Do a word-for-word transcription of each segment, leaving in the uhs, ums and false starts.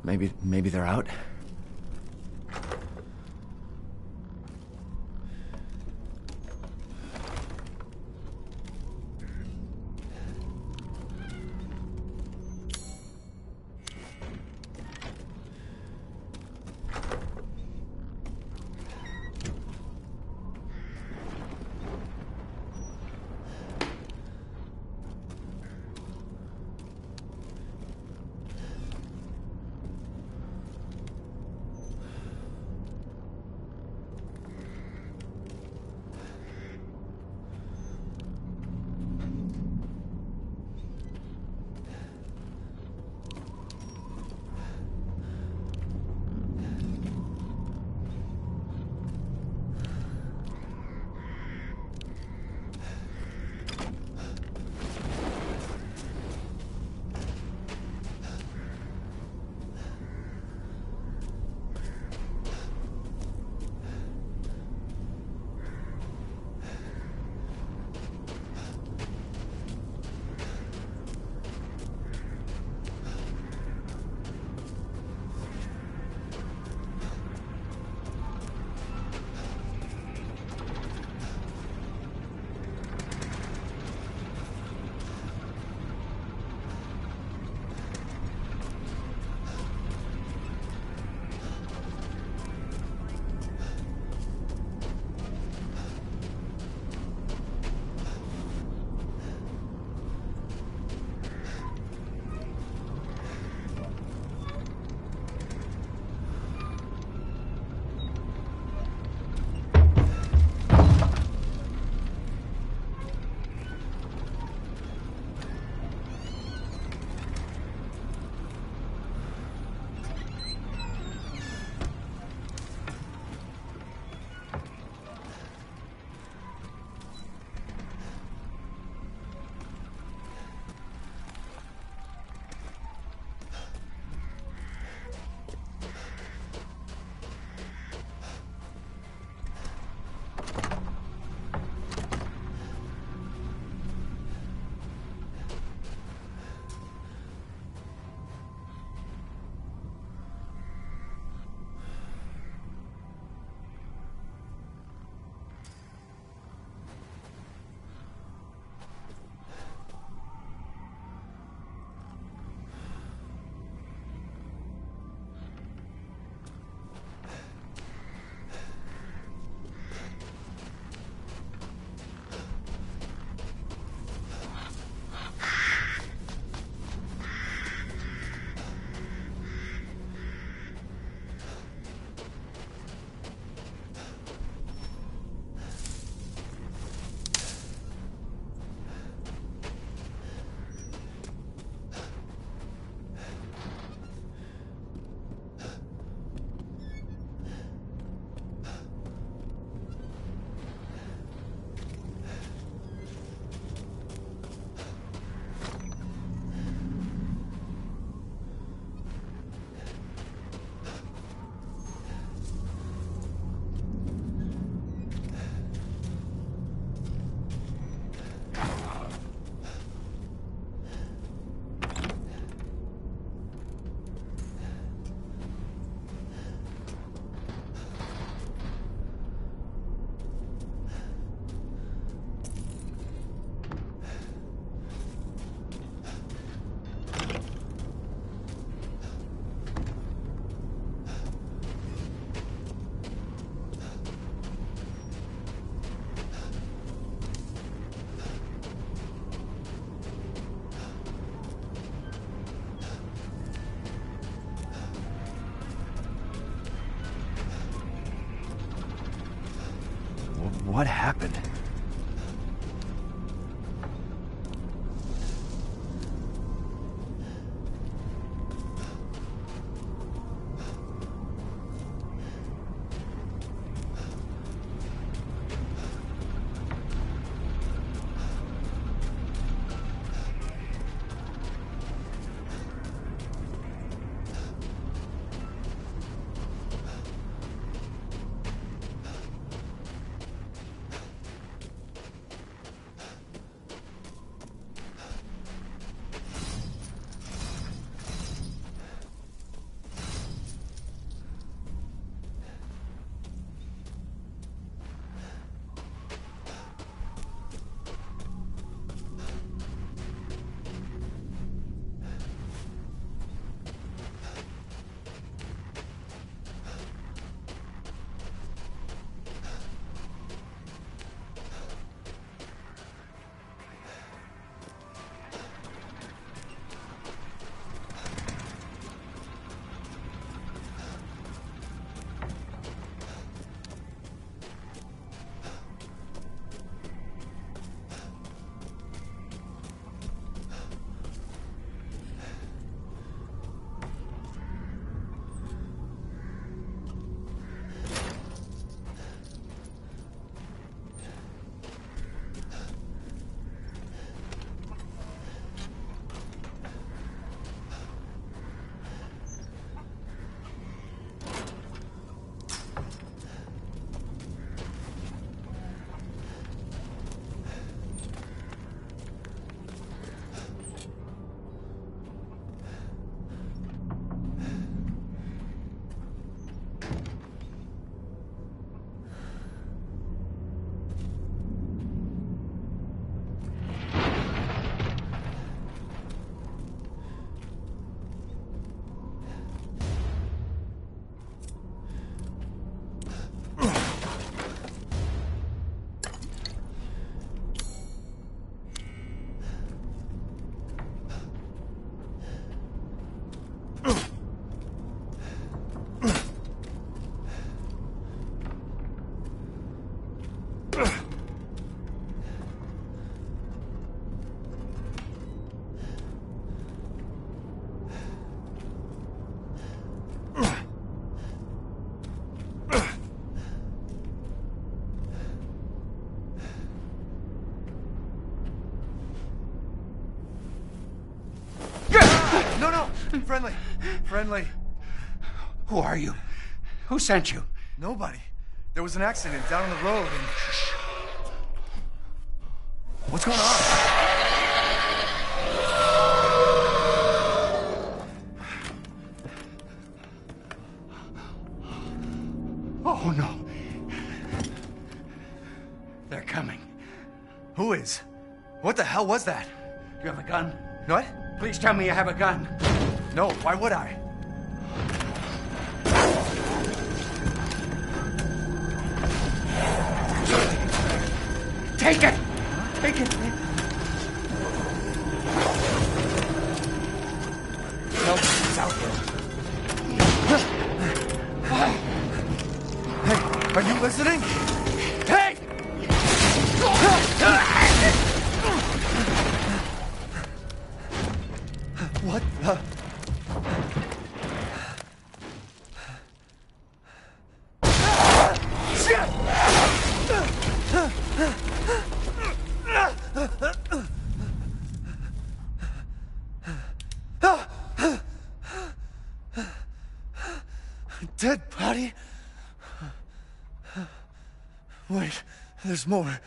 Maybe, maybe they're out? What happened? Friendly. Friendly. Who are you? Who sent you? Nobody. There was an accident down on the road and... What's going on? Oh, no. They're coming. Who is? What the hell was that? You have a gun? What? Please tell me you have a gun. No, why would I? Take it! Take it! No, it's out there. Hey, are you listening? Hey! What the... Dead body? Wait, there's more.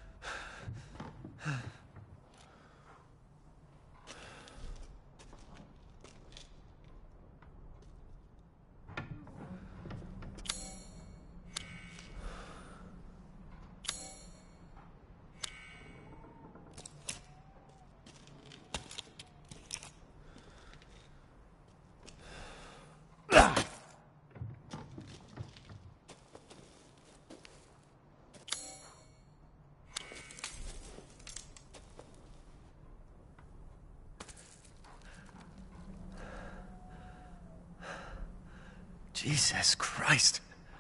Jesus Christ.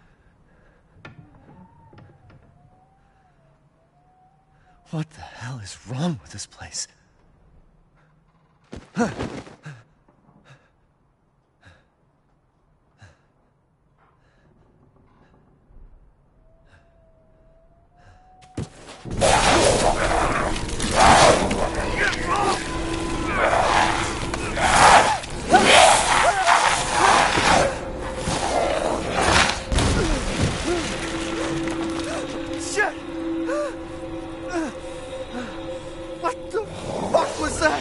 What the hell is wrong with this place? Huh. What the fuck was that?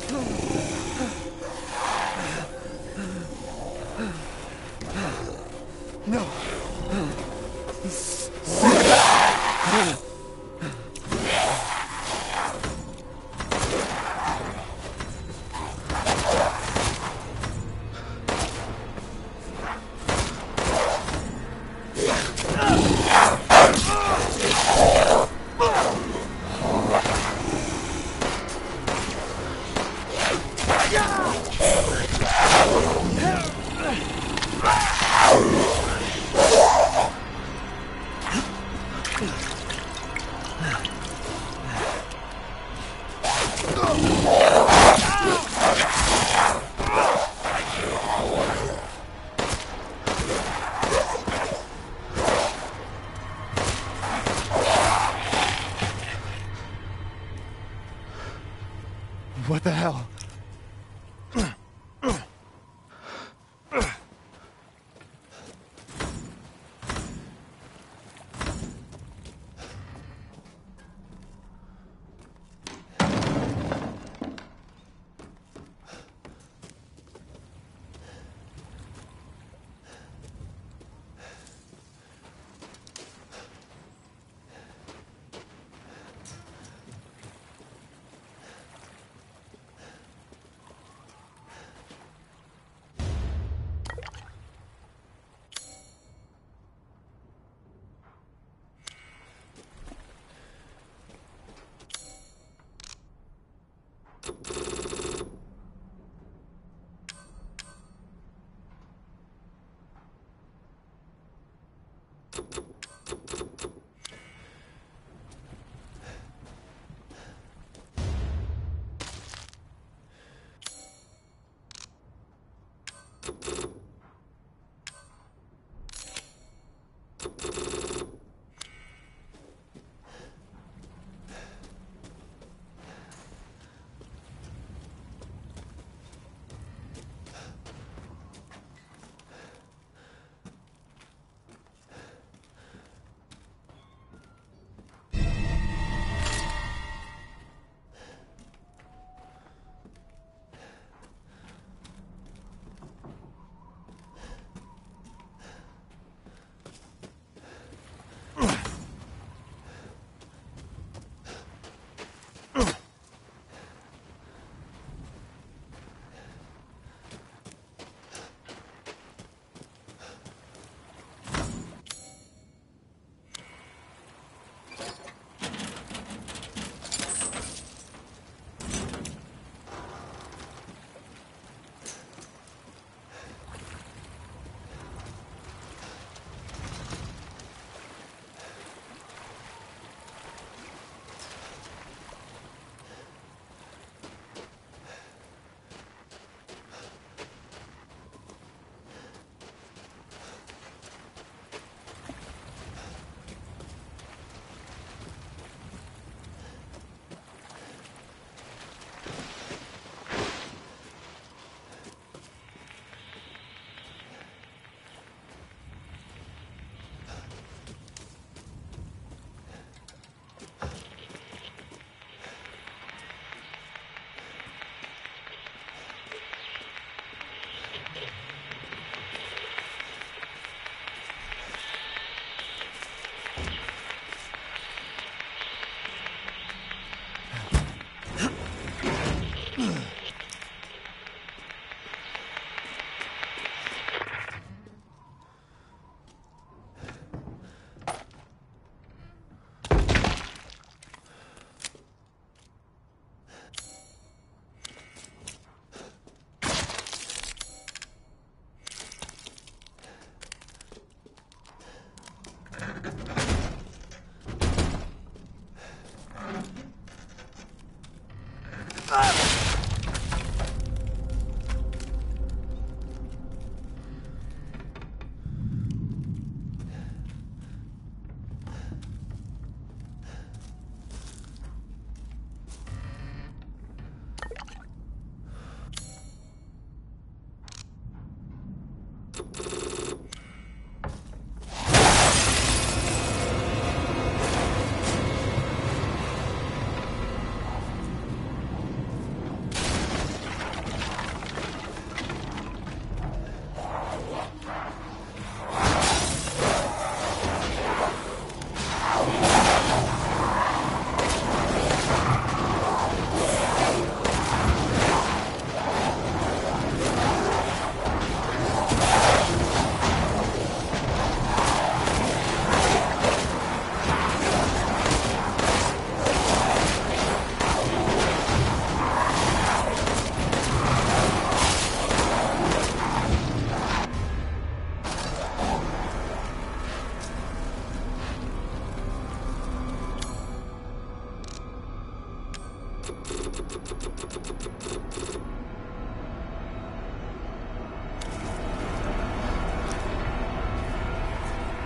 No. What the hell?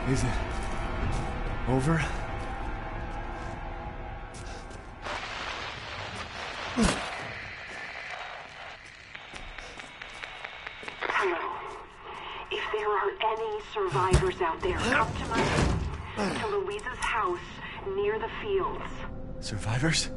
Is it over? Hello. If there are any survivors out there, come to my... to Louisa's house near the fields. Survivors?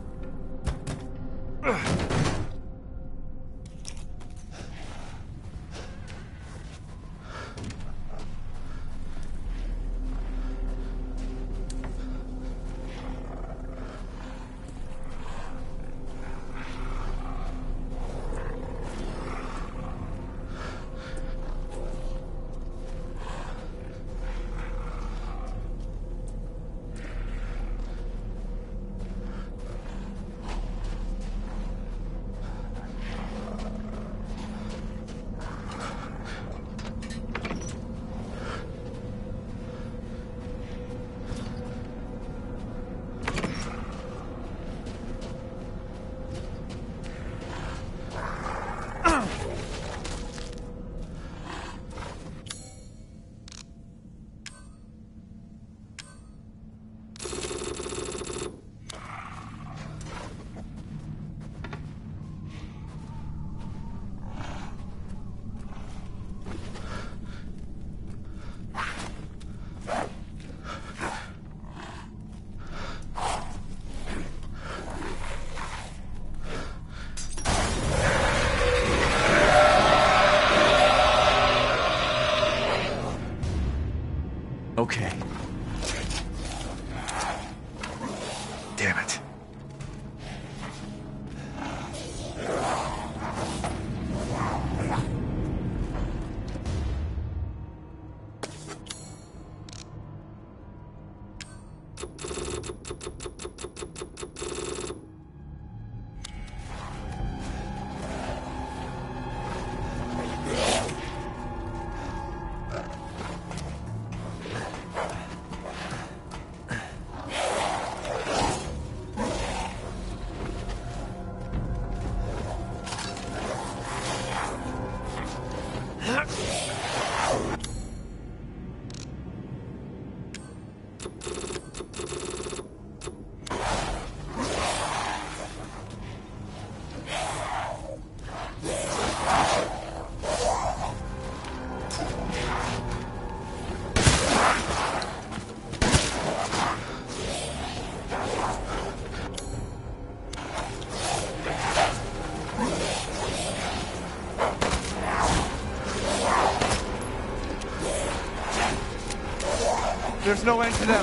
Okay. Damn it. There's no end to them.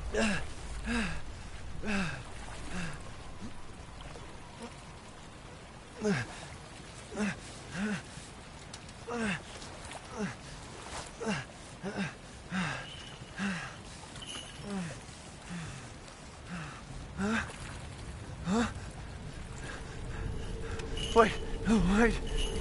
Wait, wait.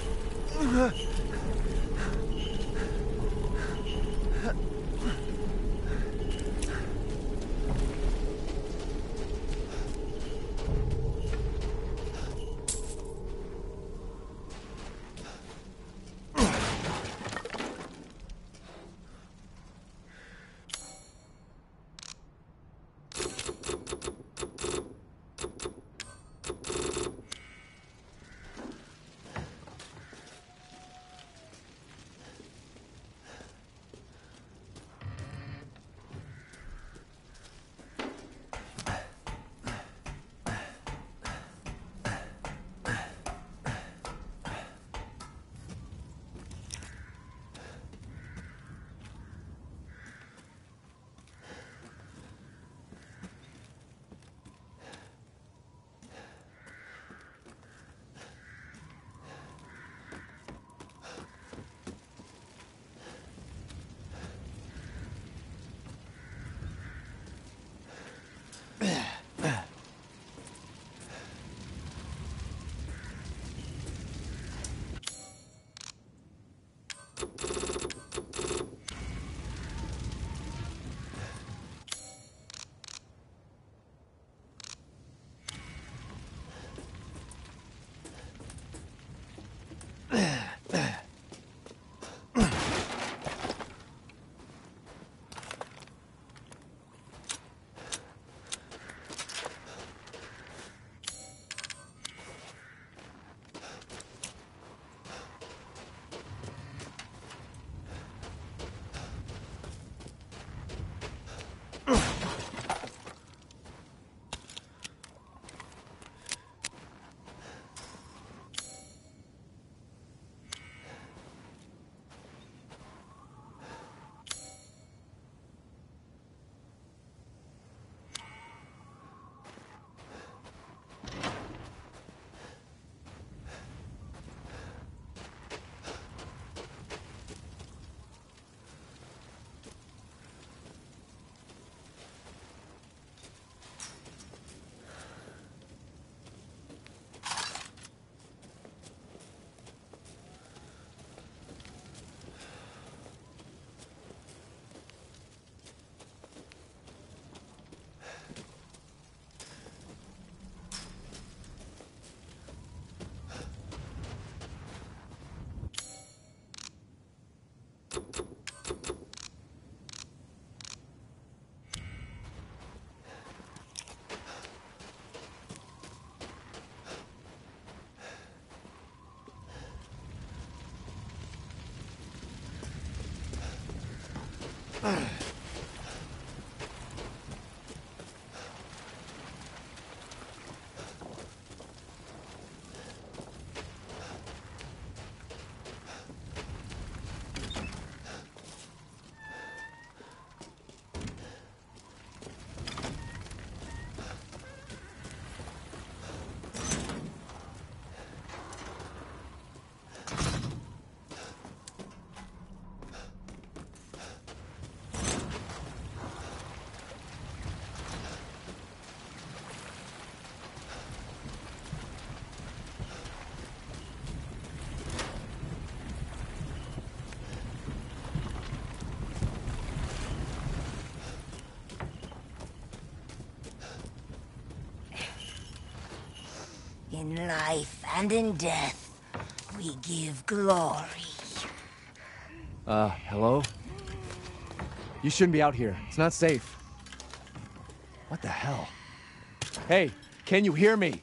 In life and in death, we give glory. Uh, hello? You shouldn't be out here. It's not safe. What the hell? Hey, can you hear me?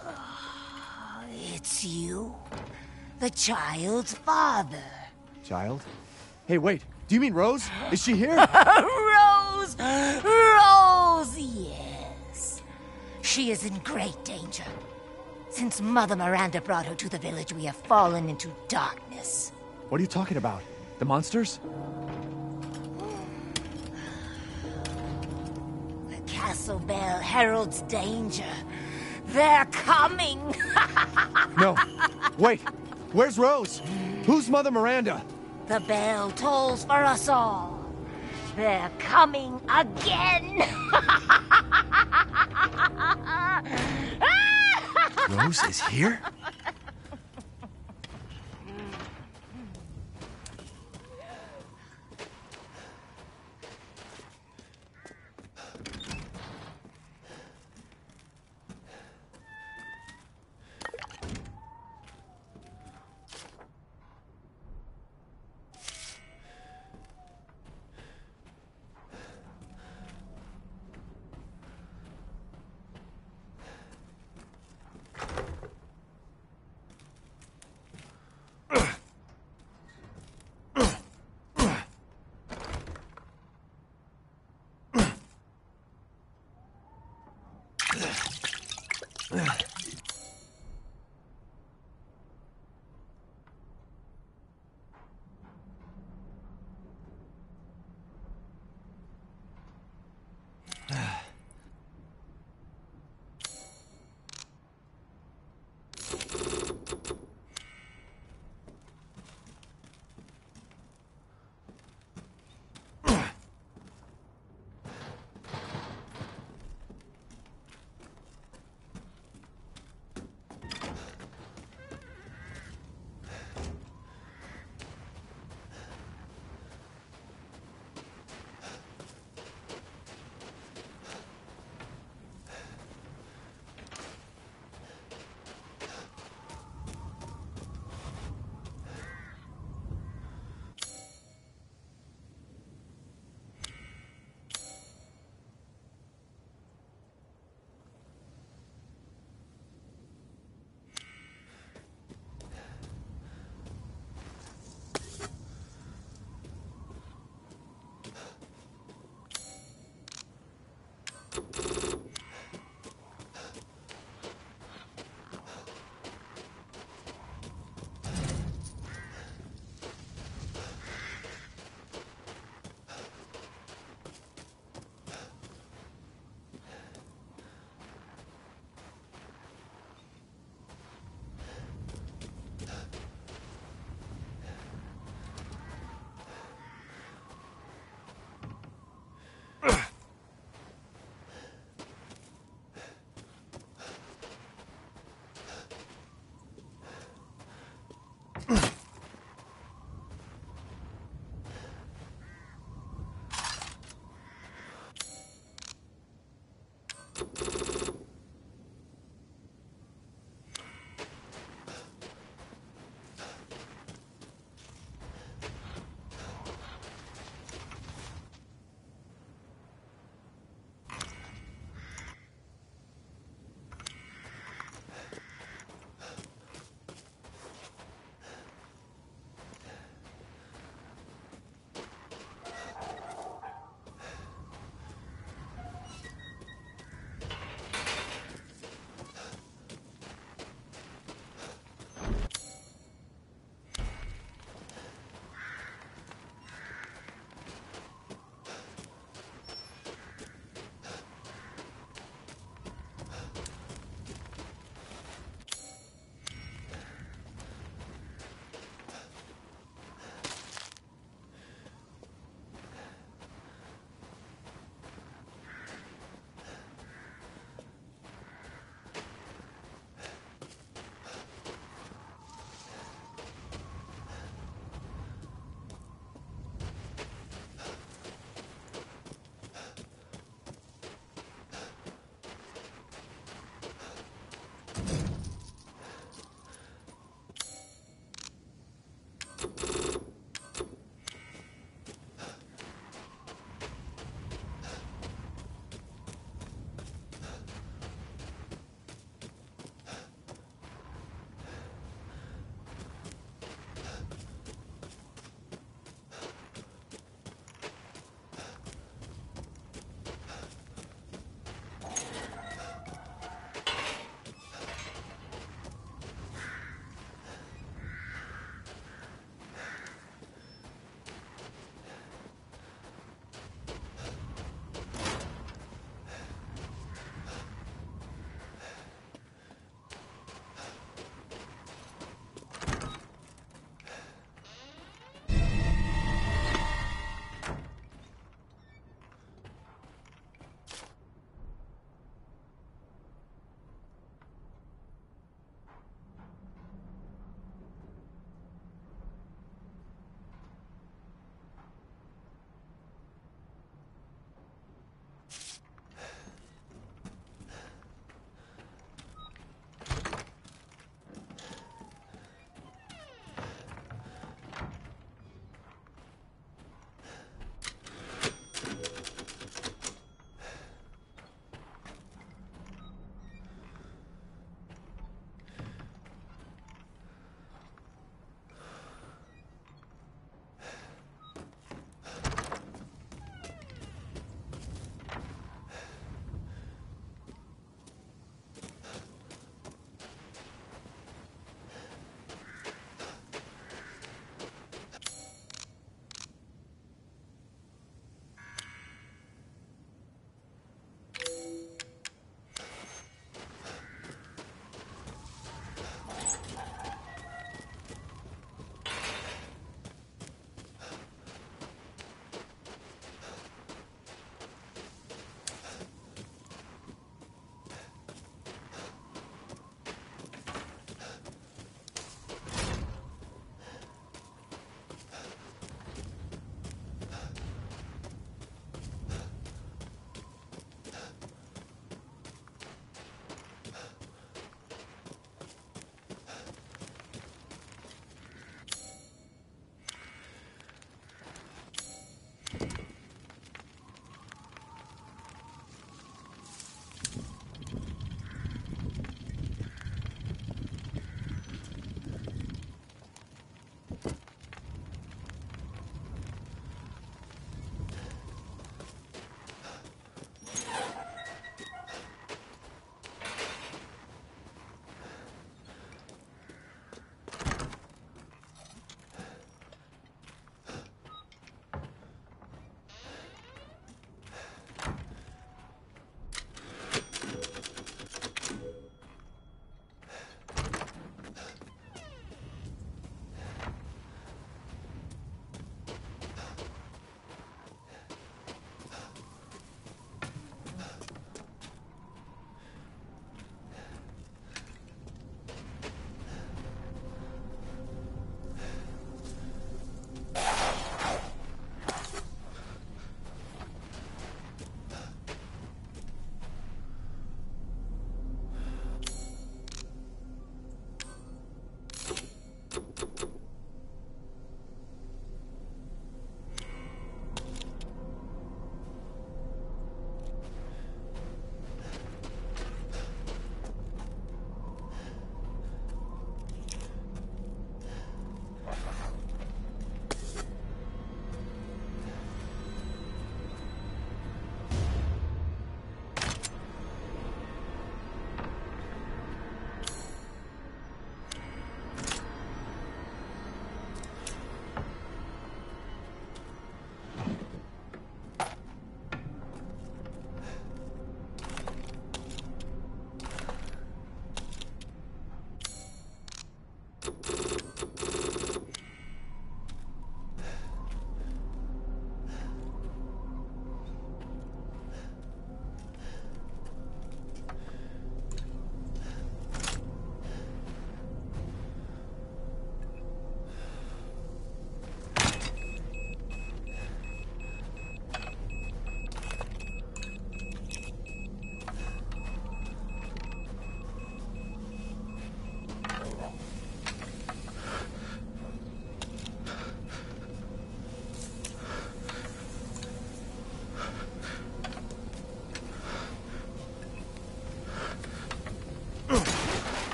It's you, the child's father. Child? Hey, wait. Do you mean Rose? Is she here? Rose! Rose, yes. She is in great danger. Since Mother Miranda brought her to the village, we have fallen into darkness. What are you talking about? The monsters? castle bell heralds danger. They're coming! No. Wait. Where's Rose? Who's Mother Miranda? The bell tolls for us all. They're coming again! Rose is here?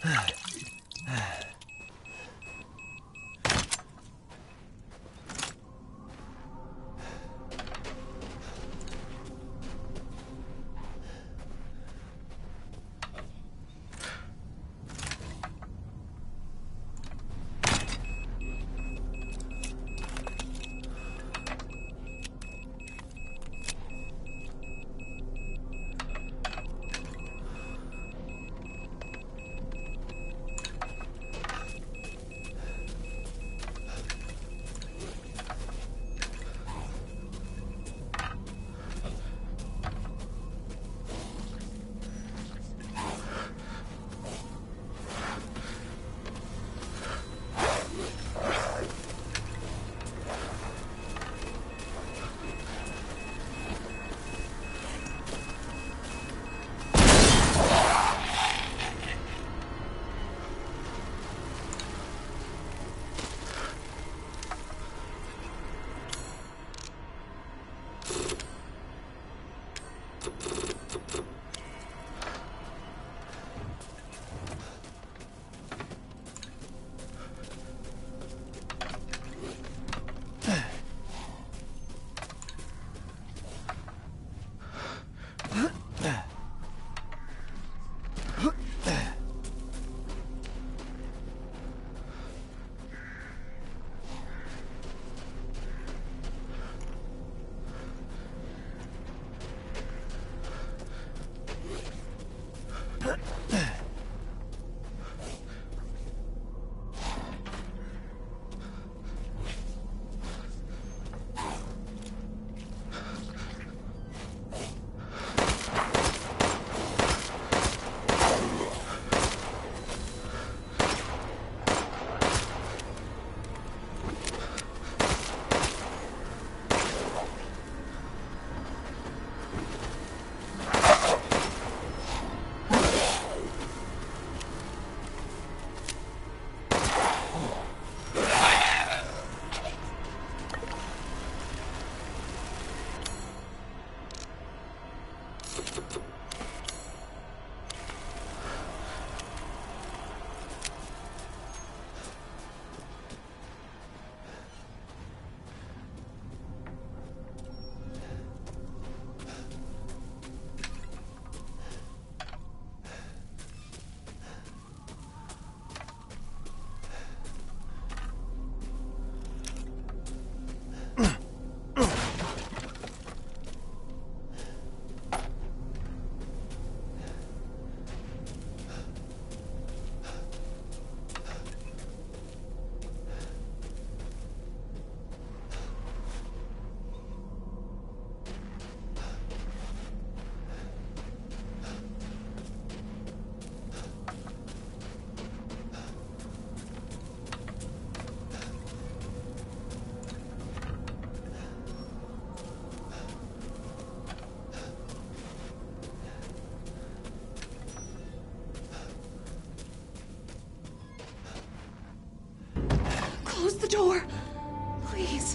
Close the door. Please.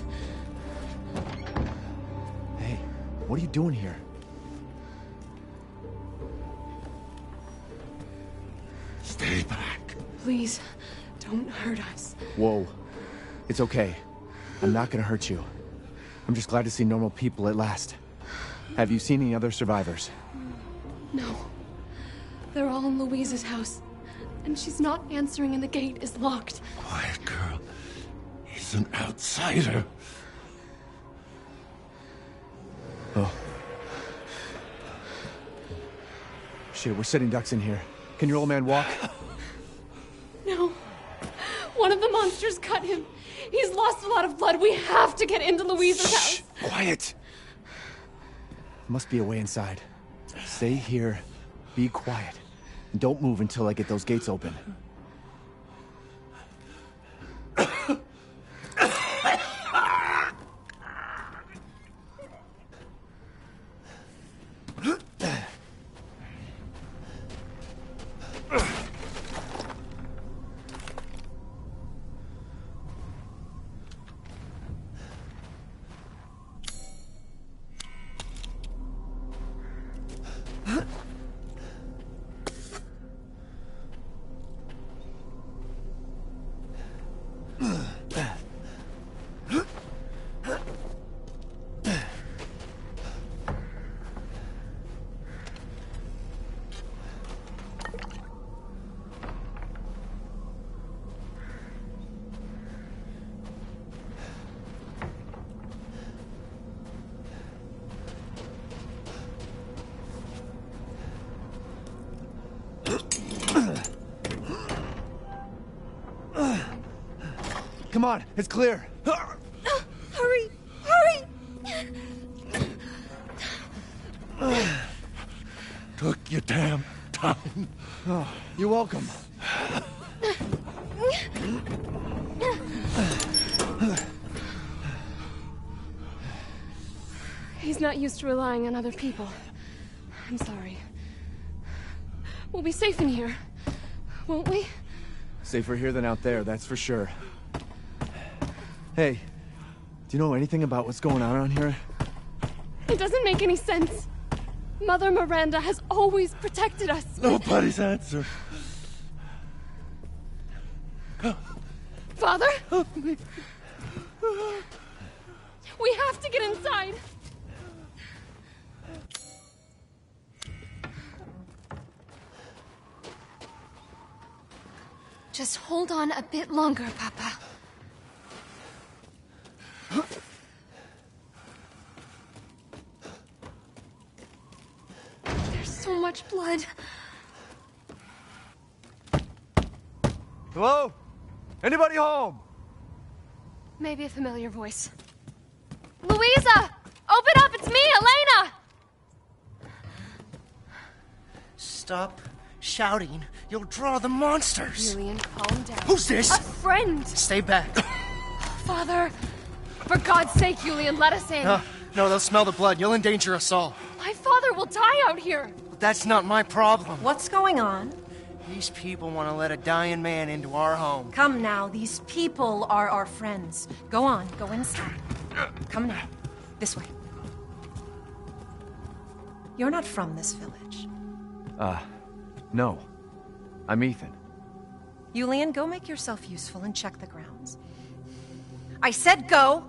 Hey, what are you doing here? Stay back. Please, don't hurt us. Whoa. It's okay. I'm not gonna hurt you. I'm just glad to see normal people at last. Have you seen any other survivors? No. They're all in Louise's house. And she's not answering and the gate is locked. Quiet, girl. He's an outsider. Oh. Shit, we're sitting ducks in here. Can your old man walk? No. One of the monsters cut him. He's lost a lot of blood. We have to get into Louise's Shh, house. quiet. Must be a way inside. Stay here. Be quiet. And don't move until I get those gates open. come on, it's clear. Hurry! Hurry! Took your damn time. Oh, you're welcome. He's not used to relying on other people. I'm sorry. We'll be safe in here, won't we? Safer here than out there, that's for sure. Hey, do you know anything about what's going on around here? It doesn't make any sense. Mother Miranda has always protected us. Nobody's answer. Father? We have to get inside. Just hold on a bit longer, Papa. There's so much blood. Hello? Anybody home? Maybe a familiar voice. Louisa! Open up! It's me, Elena! Stop shouting. You'll draw the monsters. Julian, calm down. Who's this? A friend! Stay back. Father! For God's sake, Julian, let us in. No, no, they'll smell the blood. You'll endanger us all. My father will die out here. That's not my problem. What's going on? These people want to let a dying man into our home. Come now, these people are our friends. Go on, go inside. Come now, this way. You're not from this village. Uh, no. I'm Ethan. Julian, go make yourself useful and check the grounds. I said go!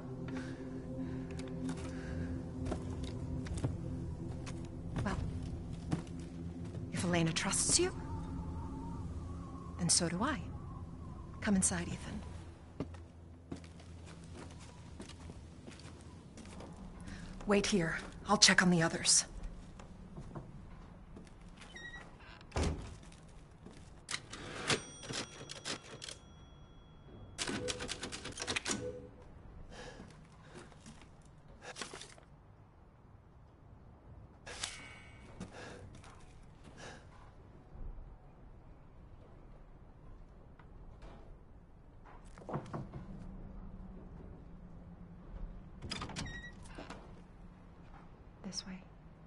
Well, if Elena trusts you, then so do I. Come inside, Ethan. Wait here. I'll check on the others. This way.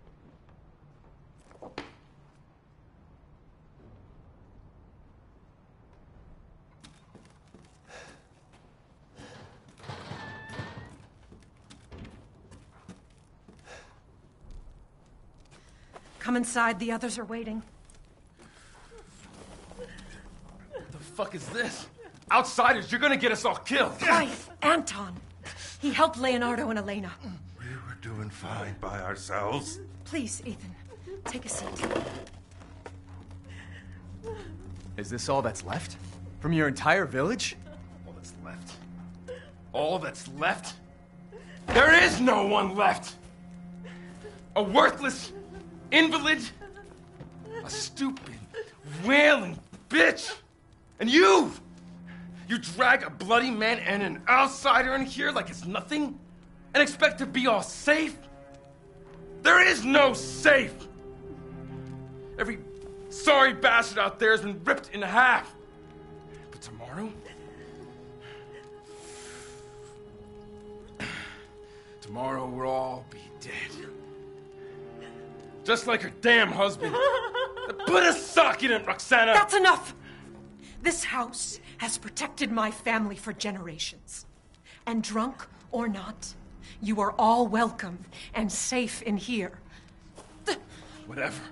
Come inside, the others are waiting. What the fuck is this? Outsiders, you're gonna get us all killed. Quiet, Anton. He helped Leonardo and Elena. We were doing fine by ourselves. Please, Ethan, take a seat. Is this all that's left? From your entire village? All that's left. All that's left? There is no one left! A worthless invalid, a stupid, wailing bitch, and you! You drag a bloody man and an outsider in here like it's nothing, and expect to be all safe? There is no safe! Every sorry bastard out there has been ripped in half. But tomorrow? Tomorrow we'll all be dead. Just like her damn husband. Put a sock in it, Roxana! That's enough! This house has protected my family for generations. And drunk or not, you are all welcome and safe in here. Whatever.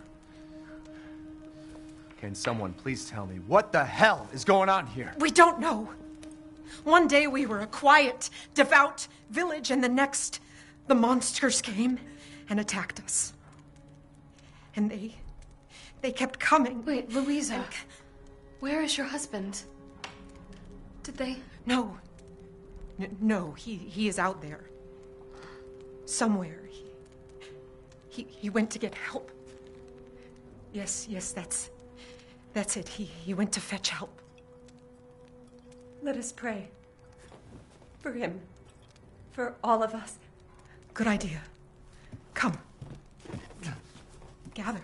Can someone please tell me what the hell is going on here? We don't know. One day we were a quiet, devout village, and the next, the monsters came and attacked us. And they... they kept coming. Wait, Louisa. And... Where is your husband? Did they... No. N- no, he, he is out there. Somewhere. He, he, he went to get help. Yes, yes, that's... that's it. He, he went to fetch help. Let us pray. For him. For all of us. Good idea. Come. Gather.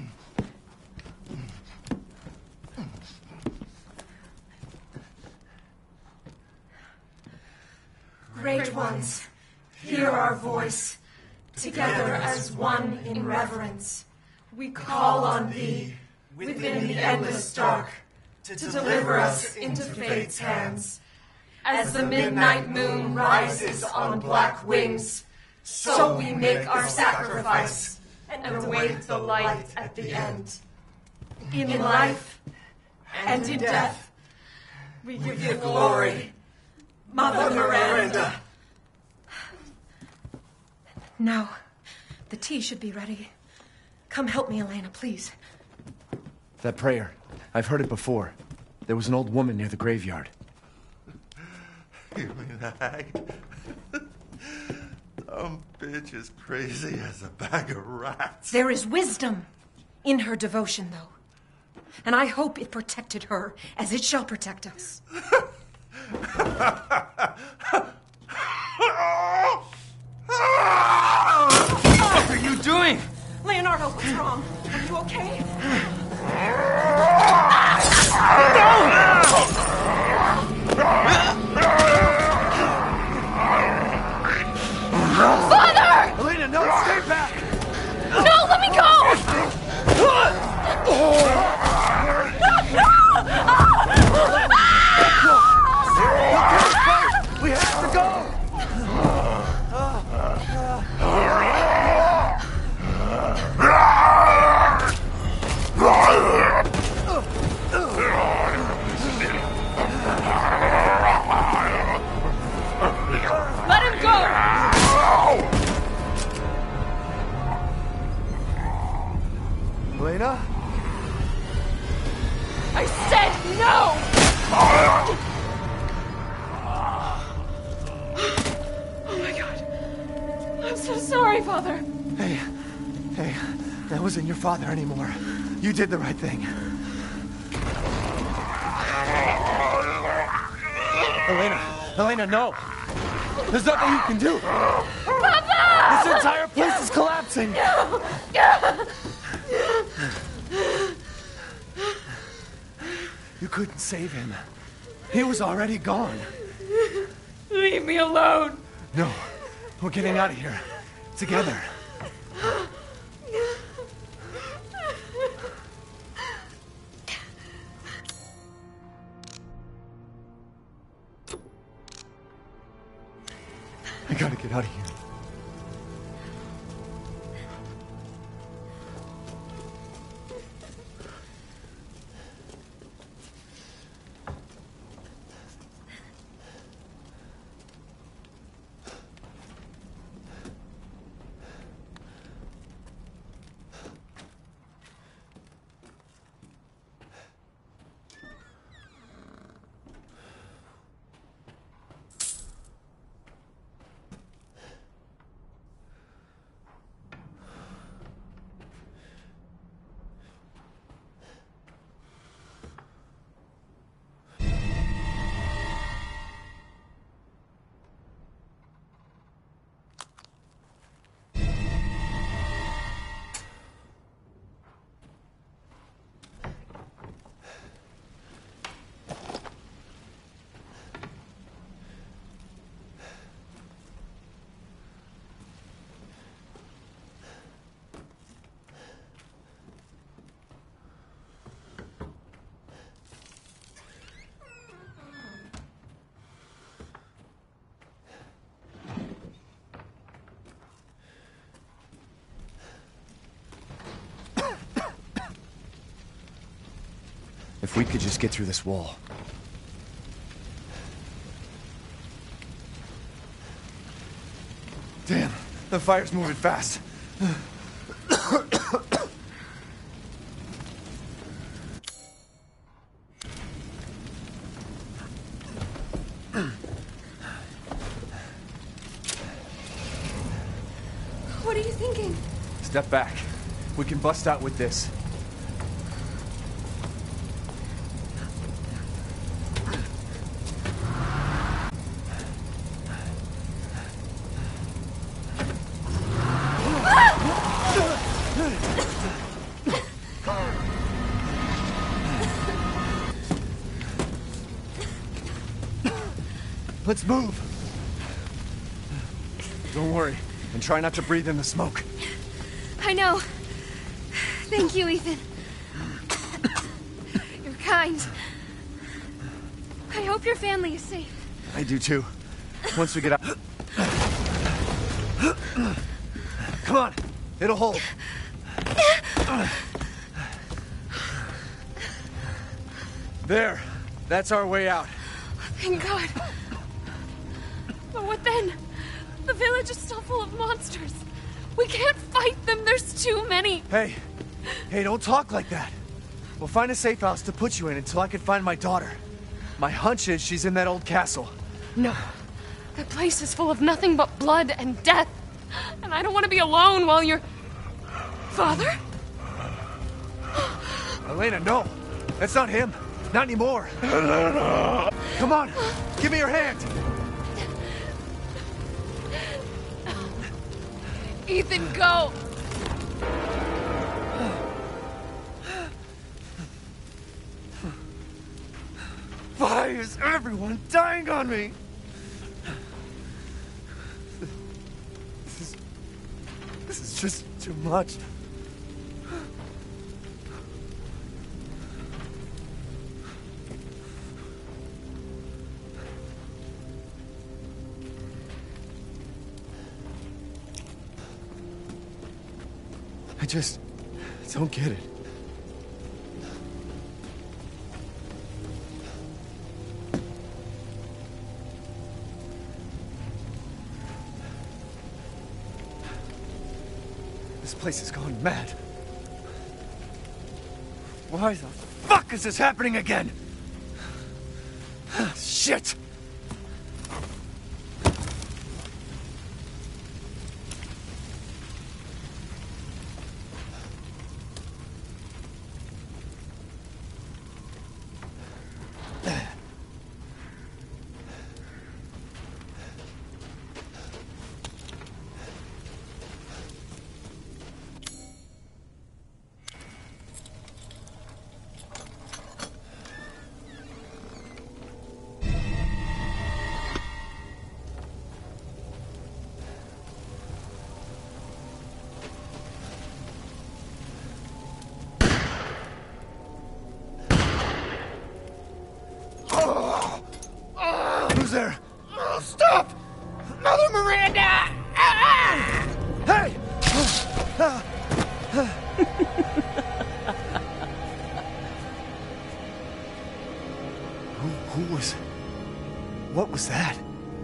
Great ones, hear our voice. Together as one in reverence, we call on thee within the endless dark to deliver us into fate's hands. As the midnight moon rises on black wings, so we make our sacrifice and await the light at the end. In life and in death, we give you glory, Mother Miranda. Now, the tea should be ready. Come help me, Elena, please. That prayer. I've heard it before. There was an old woman near the graveyard. You mean that? Dumb bitch is crazy as a bag of rats. There is wisdom in her devotion, though. And I hope it protected her as it shall protect us. What are you doing? Leonardo, what's wrong? Are you okay? Father! Elena, no, stay back! No, let me go! We have to go! Let him go! Elena? I said no! Oh my God. I'm so sorry, Father. Hey, hey, that wasn't your father anymore. You did the right thing. Elena, Elena, no! There's nothing you can do! Papa! This entire place is collapsing! You couldn't save him. He was already gone. Leave me alone. No, we're getting out of here. Together. I gotta get out of here. If we could just get through this wall. Damn, the fire's moving fast. What are you thinking? Step back. We can bust out with this. Let's move. Don't worry, and try not to breathe in the smoke. I know. Thank you, Ethan. You're kind. I hope your family is safe. I do too. Once we get out... Come on, it'll hold. There, that's our way out. Thank God. But what then? The village is still full of monsters. We can't fight them, there's too many. Hey, hey, don't talk like that. We'll find a safe house to put you in until I can find my daughter. My hunch is she's in that old castle. No. That place is full of nothing but blood and death. And I don't want to be alone while you're... Father? Elena, no. That's not him. Not anymore. Come on, give me your hand. Ethan, go! Why is everyone dying on me? This is... This is just too much. I just don't get it. This place has gone mad. Why the fuck is this happening again? Shit! Who's there? Oh, stop! Mother Miranda! Hey! who, who was... What was that?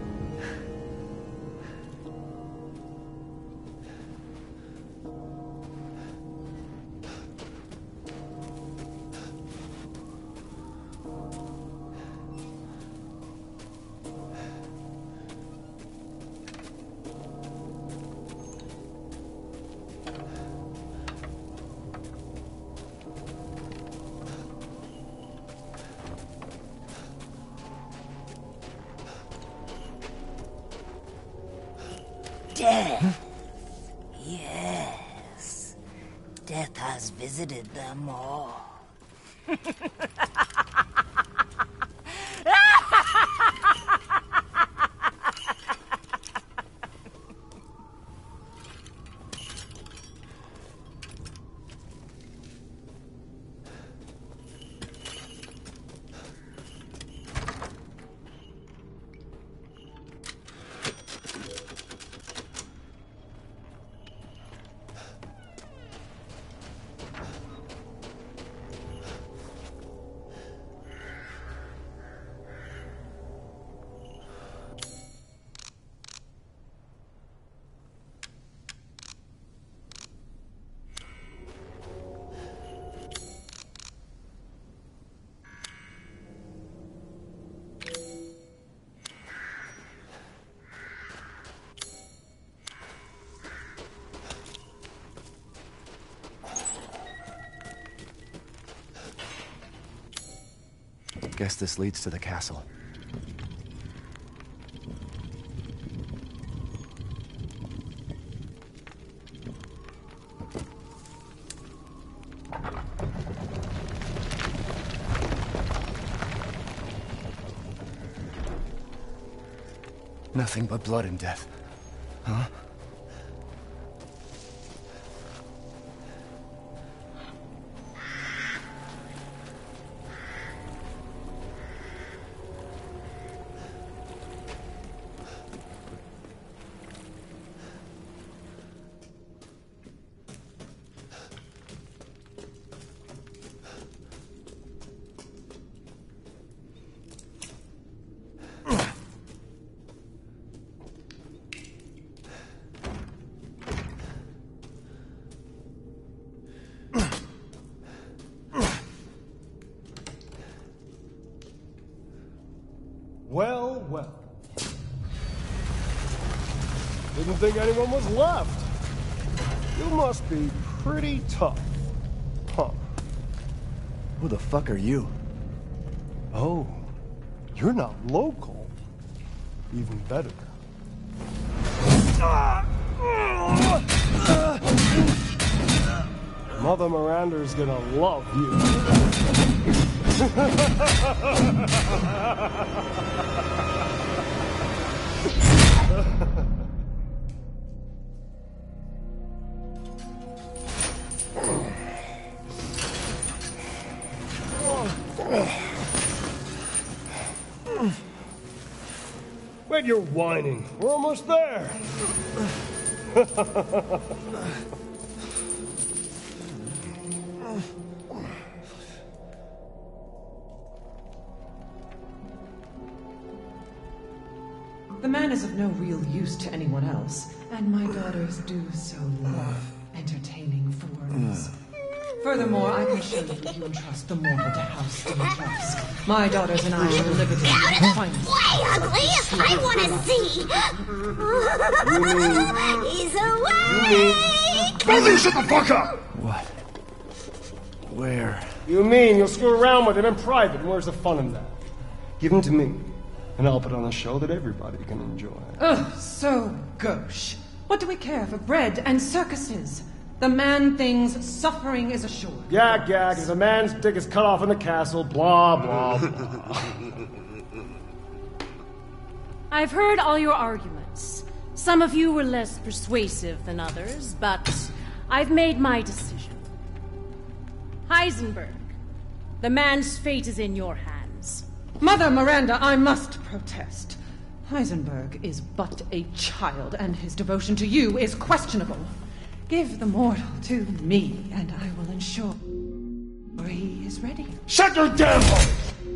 Death. Yes. Death has visited them all. Guess this leads to the castle. Nothing but blood and death. Huh? Well, well. Didn't think anyone was left. You must be pretty tough. Huh. Who the fuck are you? Oh, you're not local. Even better. Mother Miranda's gonna love you. Wait, you're whining. We're almost there. The man is of no real use to anyone else, and my daughters do so love entertaining foreigners. Furthermore, I can assure you you entrust the mortal to House Dimitrescu. My daughters and I shall deliver to you the finest. Way ugly! I want to see! He's away! Both of you shut the fuck up! What? Where? You mean you'll screw around with him in private, and where's the fun in that? Give him to me, and I'll put on a show that everybody can enjoy. Ugh, so gauche. What do we care for bread and circuses? The man thinks suffering is assured. Gag, gag, if the man's dick is cut off in the castle, blah, blah, blah. I've heard all your arguments. Some of you were less persuasive than others, but I've made my decision. Heisenberg, the man's fate is in your hands. Mother Miranda, I must protest. Heisenberg is but a child, and his devotion to you is questionable. Give the mortal to me, and I will ensure he is ready. Shut your damn hole!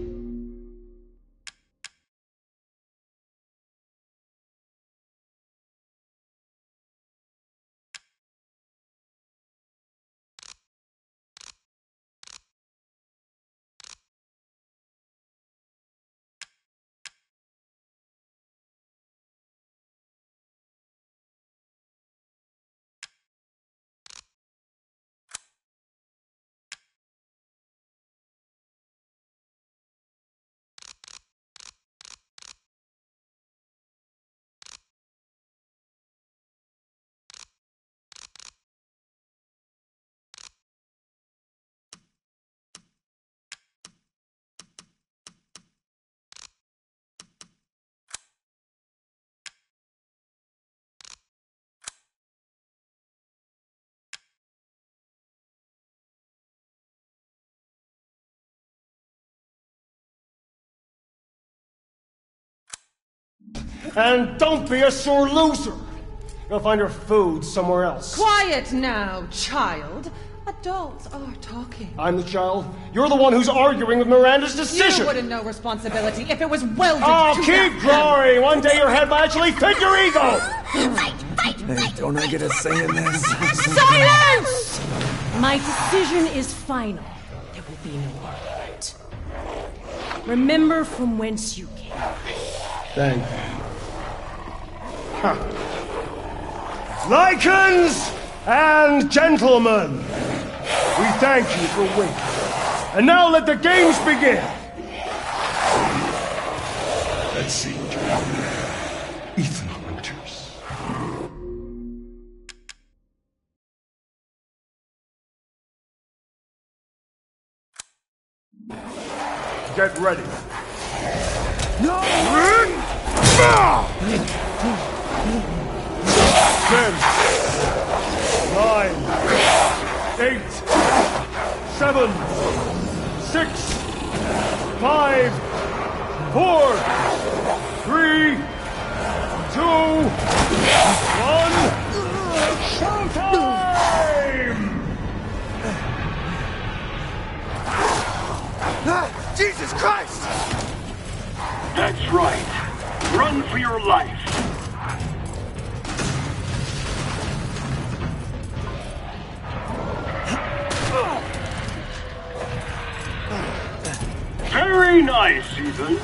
And don't be a sore loser. You'll find your food somewhere else. Quiet now, child. Adults are talking. I'm the child. You're the one who's arguing with Miranda's decision. You wouldn't know responsibility if it was welded oh, to keep your glory. One day your head might actually fit your ego. Fight, fight, Hey, don't I get a say in this? Silence! My decision is final. There will be no argument. Remember from whence you came. Thank you. Huh. Lycans and gentlemen, we thank you for waiting. And now let the games begin. Let's see what you're doing. Ethan Winters. Get ready. No! Ten, nine, eight, seven, six, five, four, three, two, one. Showtime! Ah, Jesus Christ! That's right. Run for your life. Very nice, Ethan.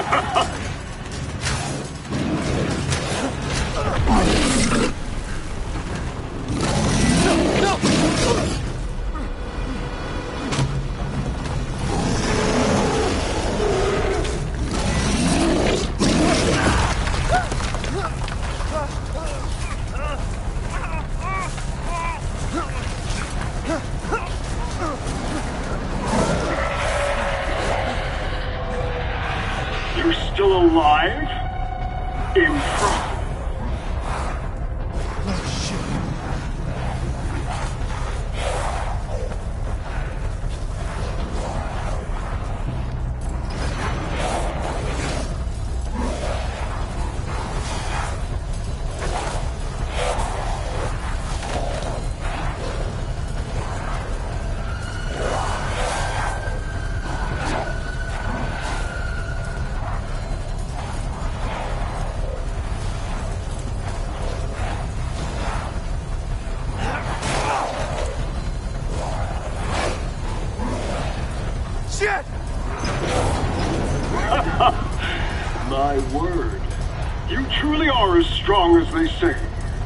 You're still alive? Impressive. Shit! My word. You truly are as strong as they say.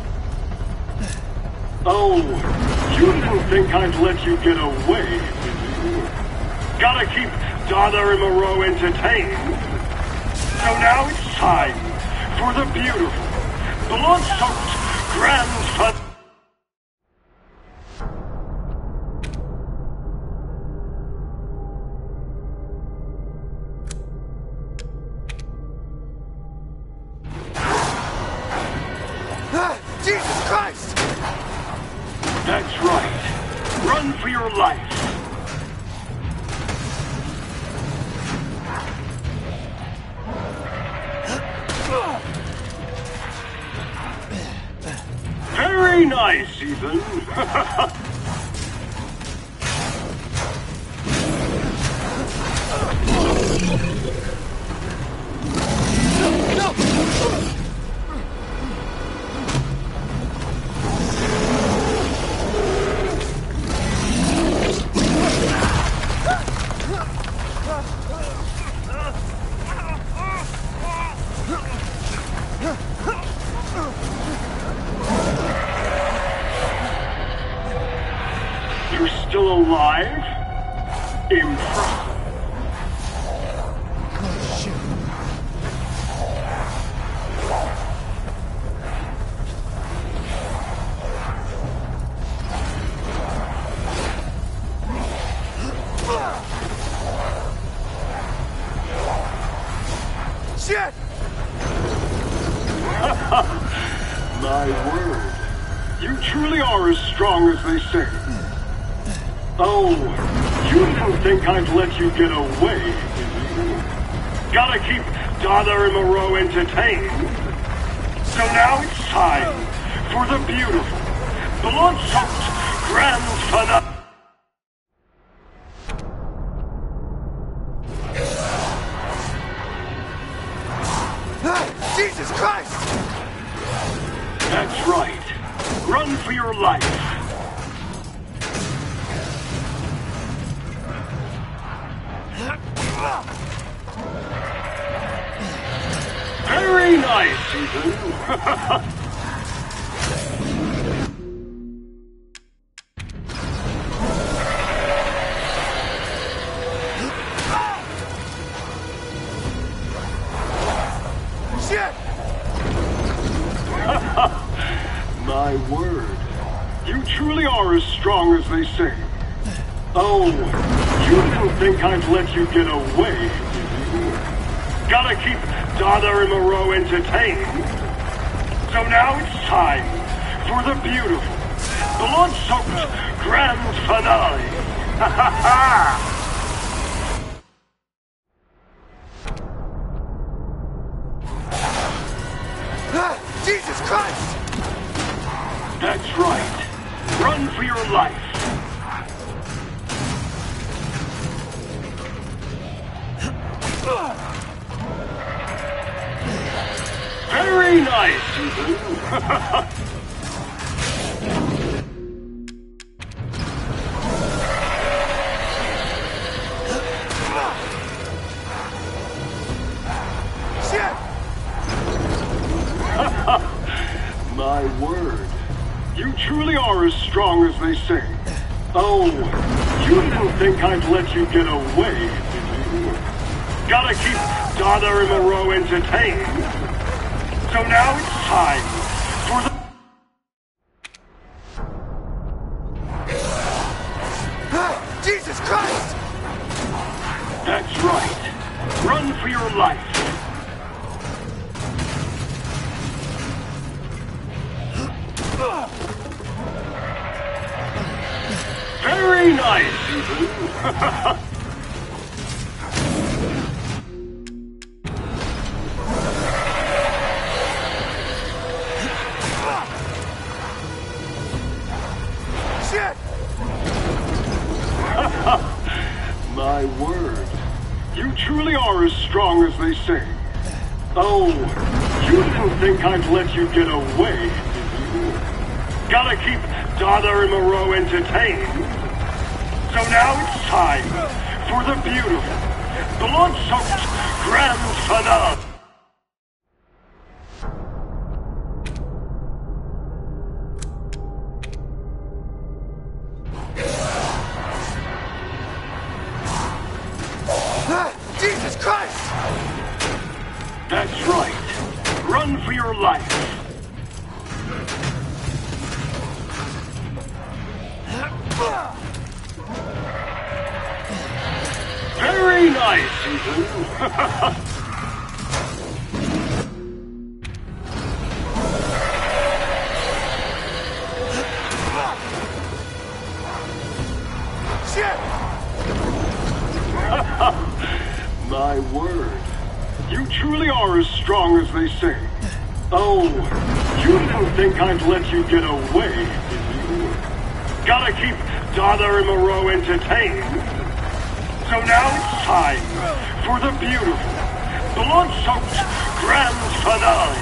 Oh, you didn't think I'd let you get away, did you? Gotta keep Donna and Moreau entertained. So now it's time for the beautiful, blood-soaked grand fun. Jesus Christ! That's right. Run for your life. Very nice, Ethan. You're still alive? Impressive. Shit! My word. You truly are as strong as they say. Oh, you didn't think I'd let you get away, did you? Gotta keep Donna and Moreau entertained. So now it's time for the beautiful, blood-soaked grand finale. Jesus Christ! That's right. Run for your life. Very nice, Ethan. Shit! My word. You truly are as strong as they say. Oh, you didn't think I'd let you get away, did you? Gotta keep Donna and Moreau entertained. So now it's time for the beautiful, blood-soaked grand finale. Ha ha ha! Jesus Christ! That's right. Run for your life. Very nice, Susan. My word. You truly are as strong as they say. Oh, you didn't think I'd let you get away, did you? Gotta keep Donna and Moreau entertained. So now it's time for the... Jesus Christ! That's right. Run for your life. Very nice, Susan. Shit! My word. You truly are as strong as they say. Oh, you didn't think I'd let you get away, did you? Gotta keep Donna and Moreau entertained. So now it's time for the beautiful, blood-soaked grand finale. Jesus Christ! That's right. Run for your life. Very nice, Susan. Shit! My word. You truly are as strong as they say. Oh, you didn't think I'd let you get away, did you? Gotta keep Donna and Moreau entertained. So now it's time for the beautiful, blood-soaked grand finale.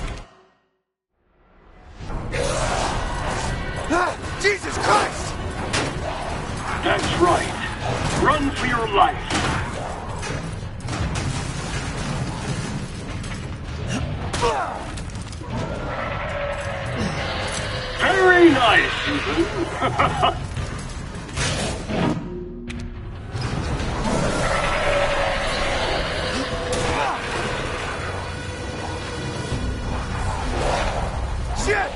Jesus Christ! That's right. Run for your life. Very nice, Susan. Shit!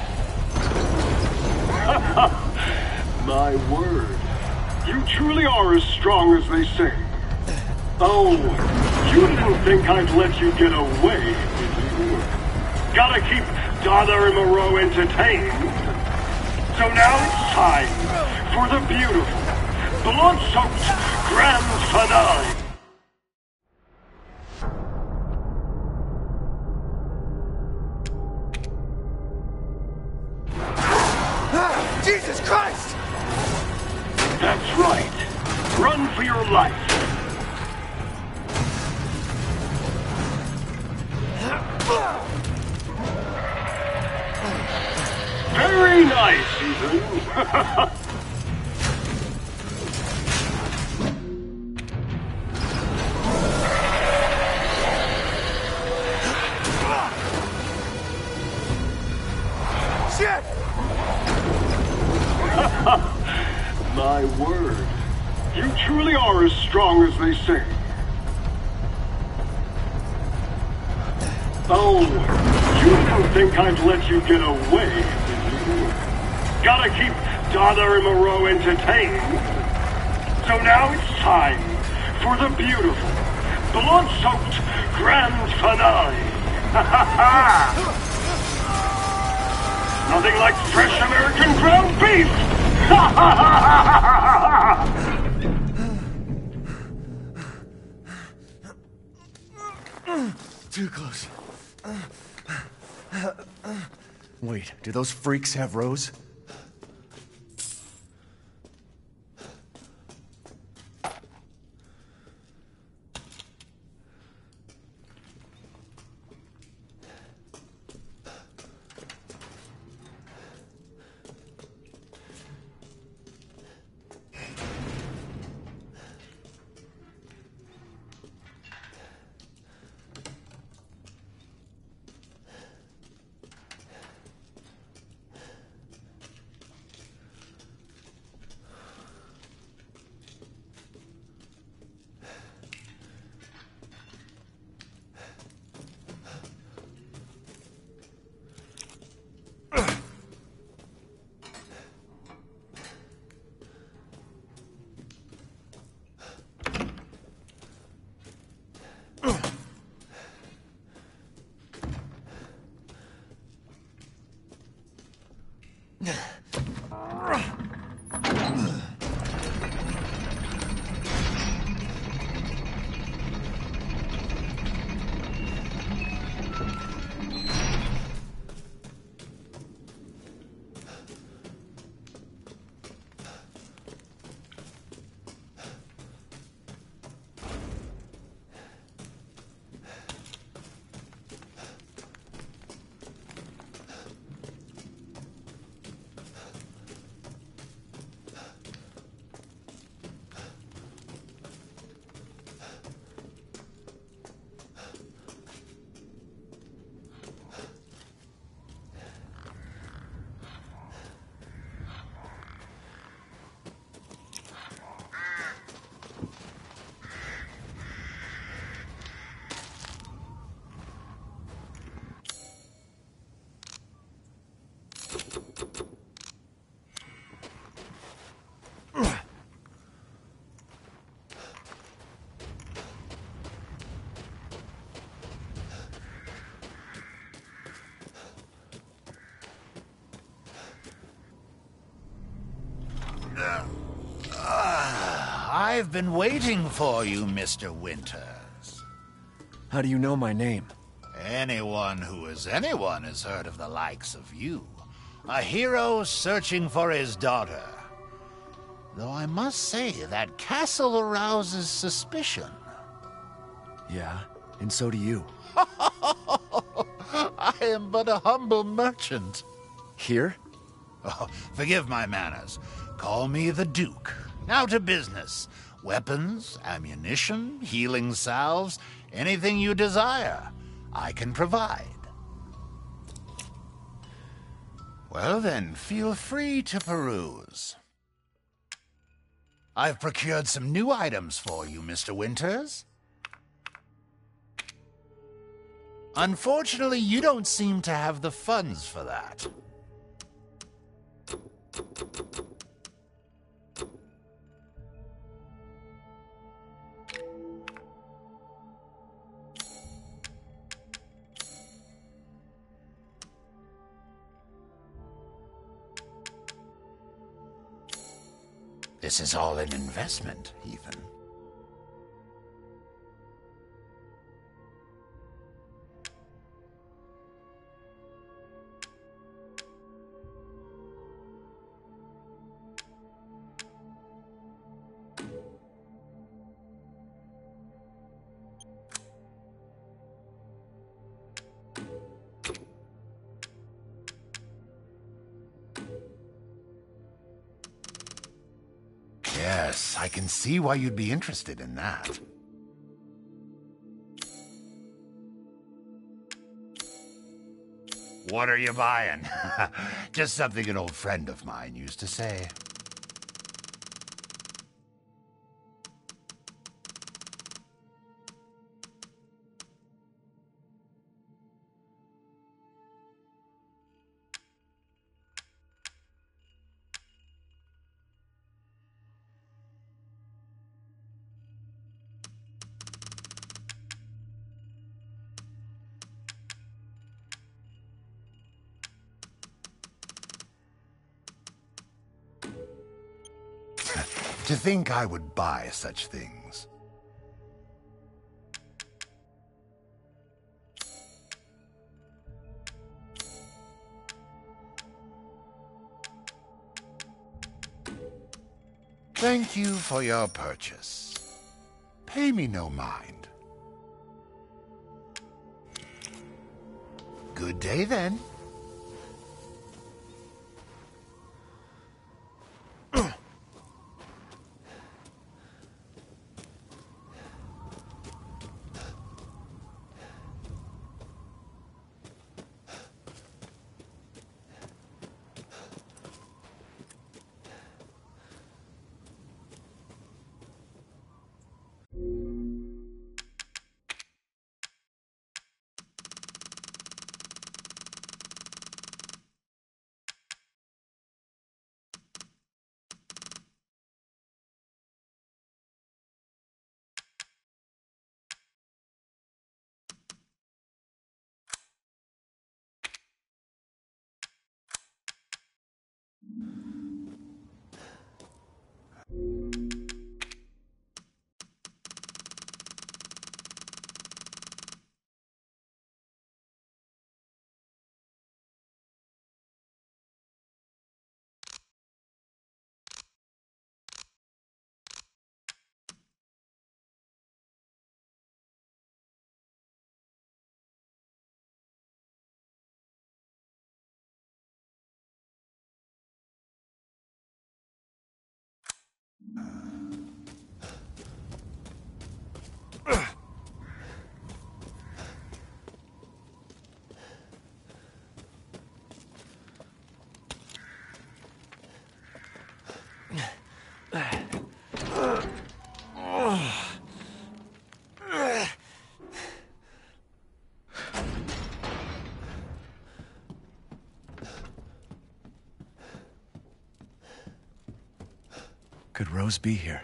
My word. You truly are as strong as they say. Oh, you didn't think I'd let you get away, did you? Gotta keep Donna and Moreau entertained. So now it's time for the beautiful, blood-soaked grand finale. Jesus Christ! That's right. Run for your life. Very nice, Susan. Shit! My word. You truly are as strong as they say. Oh, you didn't think I'd let you get away, did you? Gotta keep Donna and Moreau entertained. So now it's time for the beautiful, blood-soaked grand finale. Ha ha ha! Nothing like fresh American ground beef! Ha ha ha ha ha! Too close. Wait, do those freaks have Rose? I've been waiting for you, Mister Winters. How do you know my name? Anyone who is anyone has heard of the likes of you. A hero searching for his daughter. Though I must say, that castle arouses suspicion. Yeah, and so do you. I am but a humble merchant. Here? Oh, forgive my manners. Call me the Duke. Now to business. Weapons, ammunition, healing salves, anything you desire, I can provide. Well then, feel free to peruse. I've procured some new items for you, Mister Winters. Unfortunately, you don't seem to have the funds for that. This is all an investment, even. Yes, I can see why you'd be interested in that. What are you buying? Just something an old friend of mine used to say. To think I would buy such things. Thank you for your purchase. Pay me no mind. Good day, then. Could Rose be here?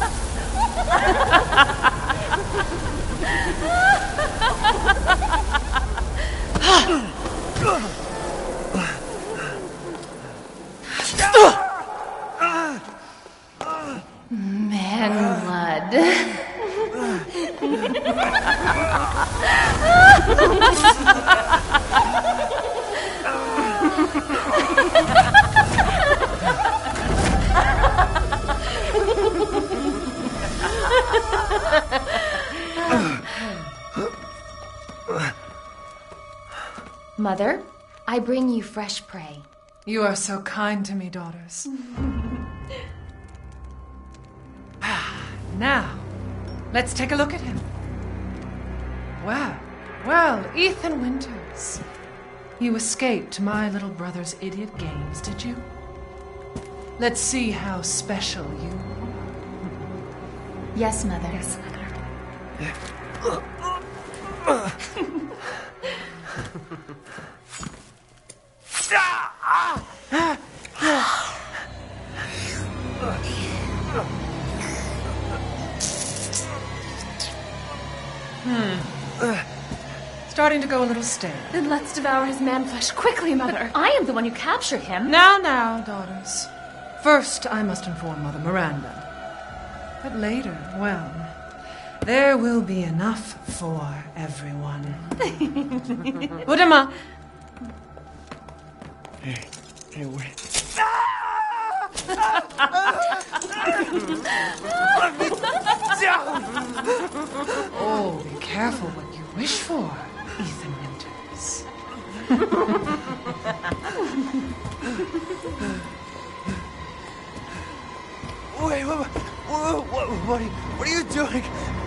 Man blood. Mother, I bring you fresh prey. You are so kind to me, daughters. Now, let's take a look at him. Well, well, Ethan Winters. You escaped my little brother's idiot games, did you? Let's see how special you are. Yes, Mother. Yes, Mother. Hmm. Starting to go a little stale. Then let's devour his man flesh quickly, Mother. I am the one who captured him. Now, now, daughters. First, I must inform Mother Miranda. But later, well, there will be enough for everyone. Udama! Hey, hey, wait. Oh, be careful what you wish for, Ethan Winters. Wait, what, what, what, what, are you, what are you doing?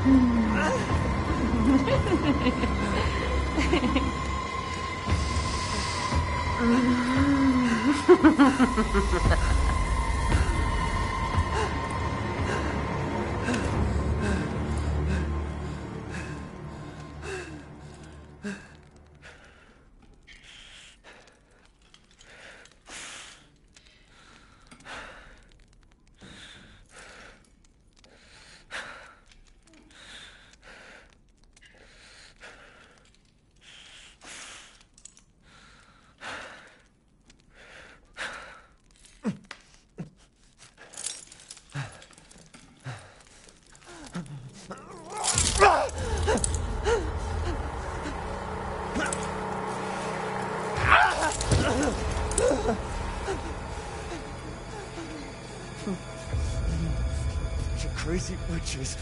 You crazy witches.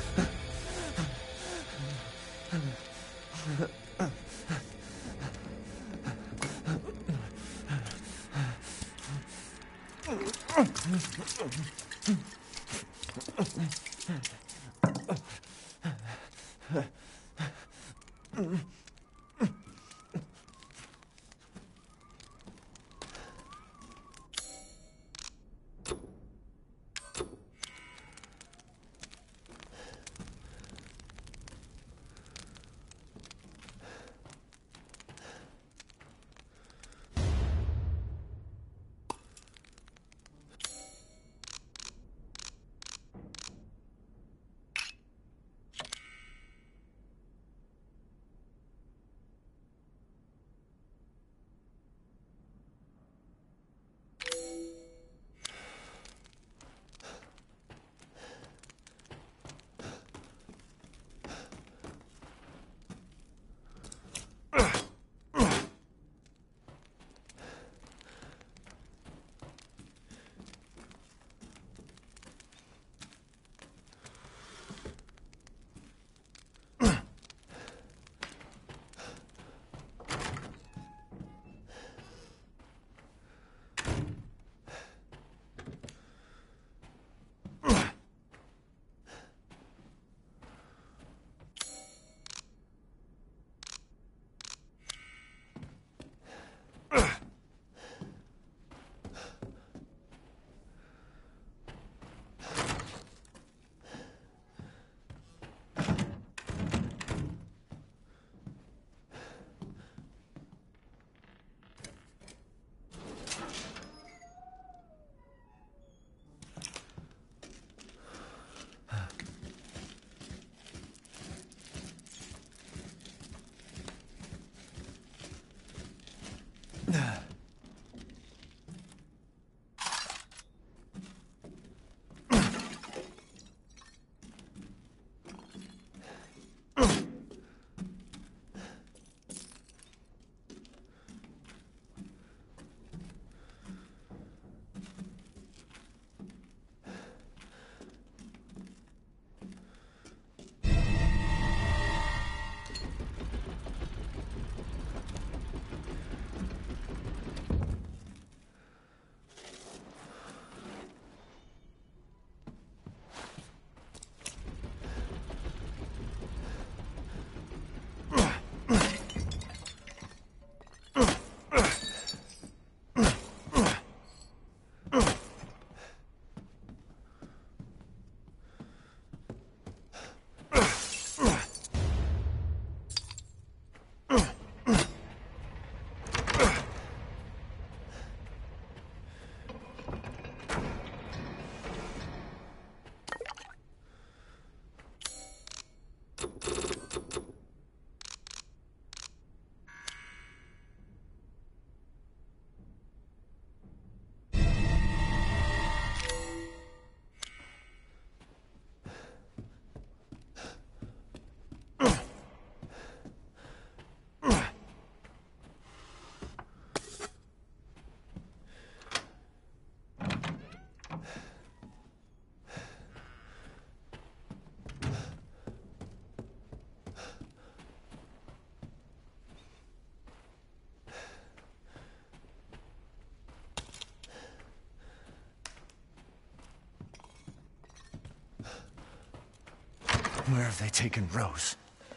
Where have they taken Rose?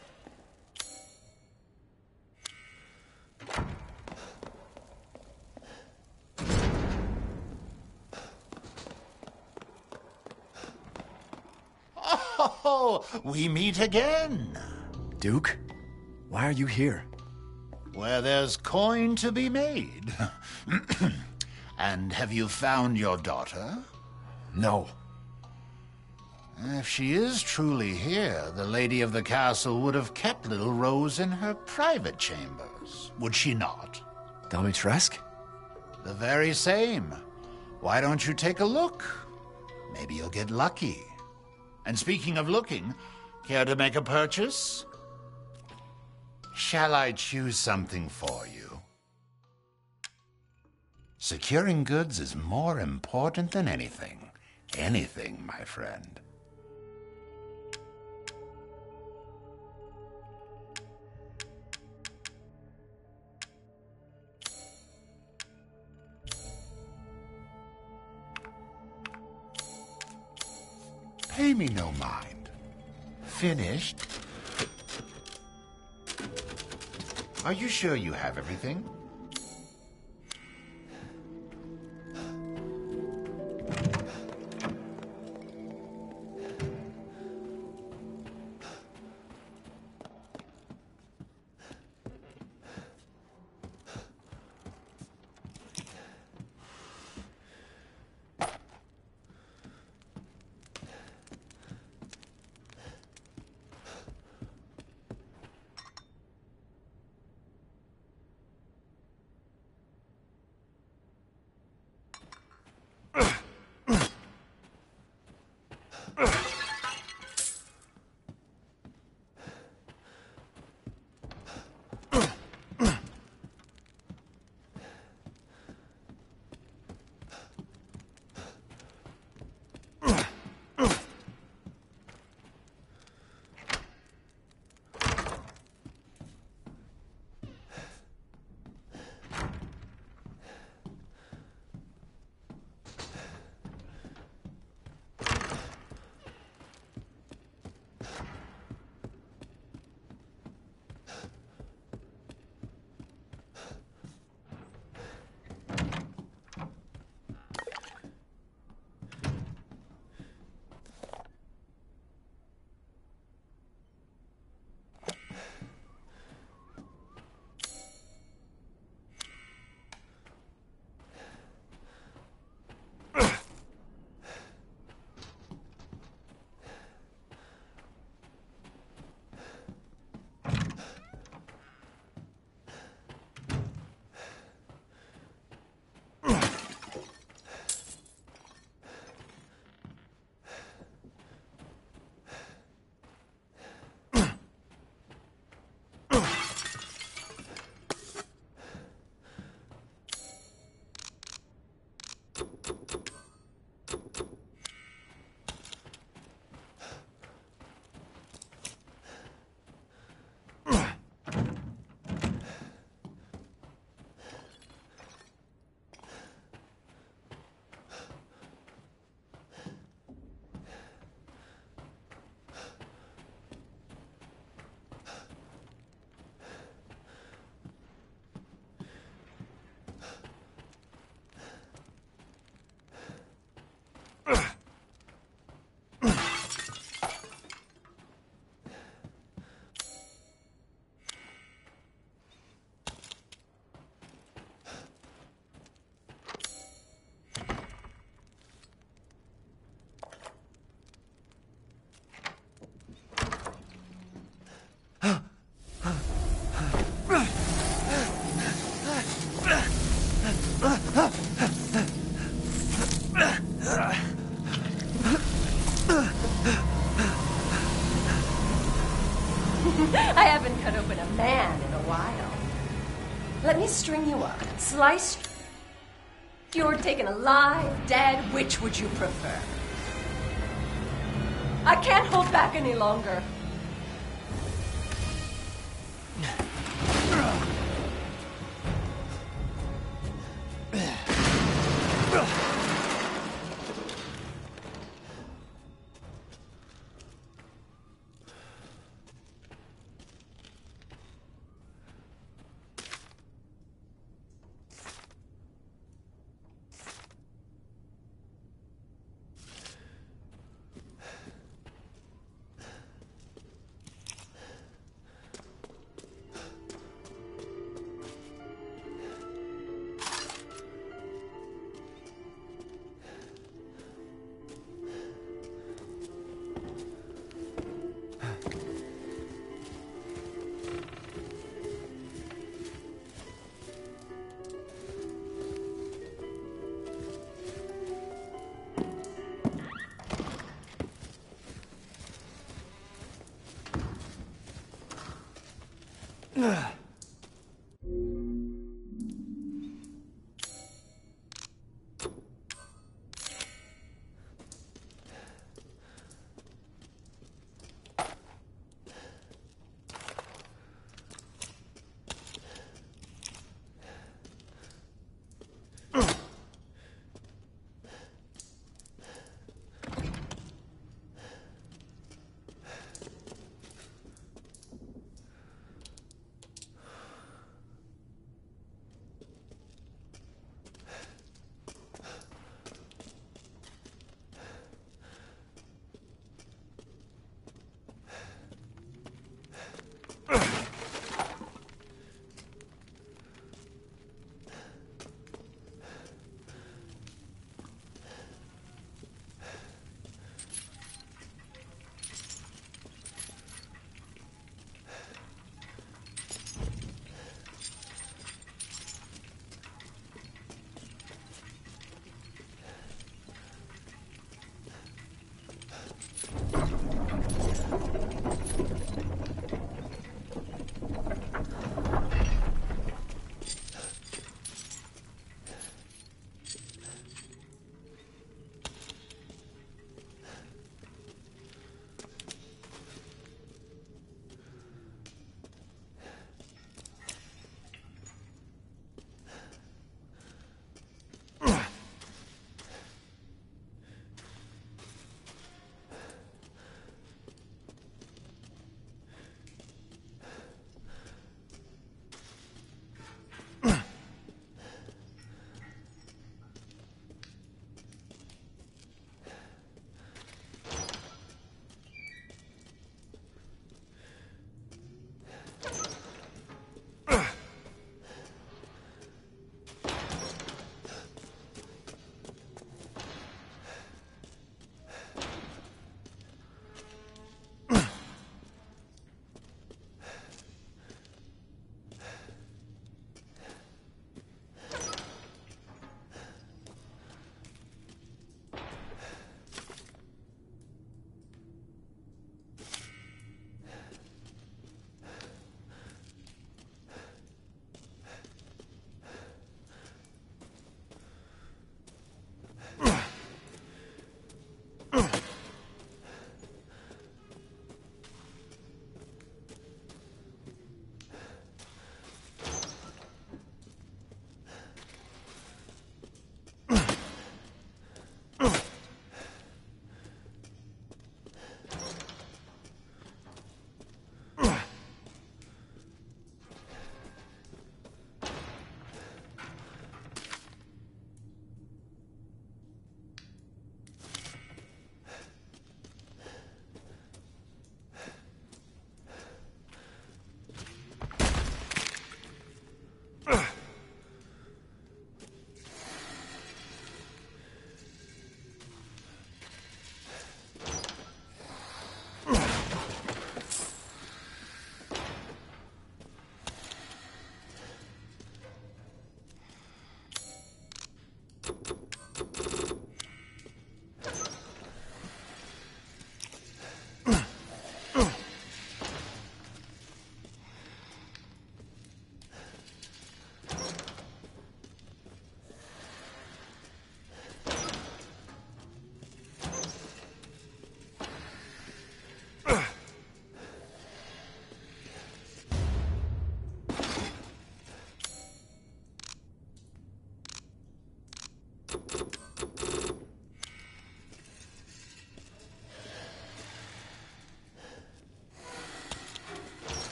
Oh, we meet again. Duke, why are you here? Where there's coin to be made. And have you found your daughter? No. If she is truly here, the lady of the castle would have kept little Rose in her private chambers, would she not? Dimitrescu? The very same. Why don't you take a look? Maybe you'll get lucky. And speaking of looking, care to make a purchase? Shall I choose something for you? Securing goods is more important than anything. Anything, my friend. Pay me no mind. Finished? Are you sure you have everything? I haven't cut open a man in a while. Let me string you up. Slice. You're taken alive, dead. Which would you prefer? I can't hold back any longer.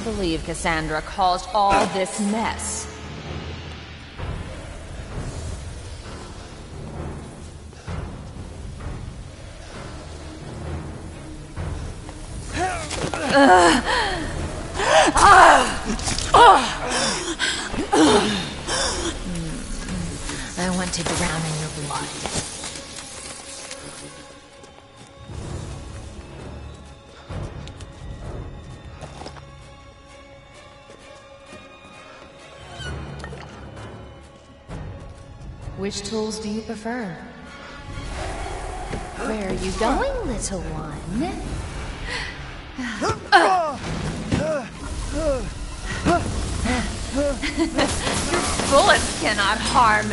believe Cassandra caused all this mess. I want to drown in your blood. Which tools do you prefer? Where are you going, little one? Bullets cannot harm.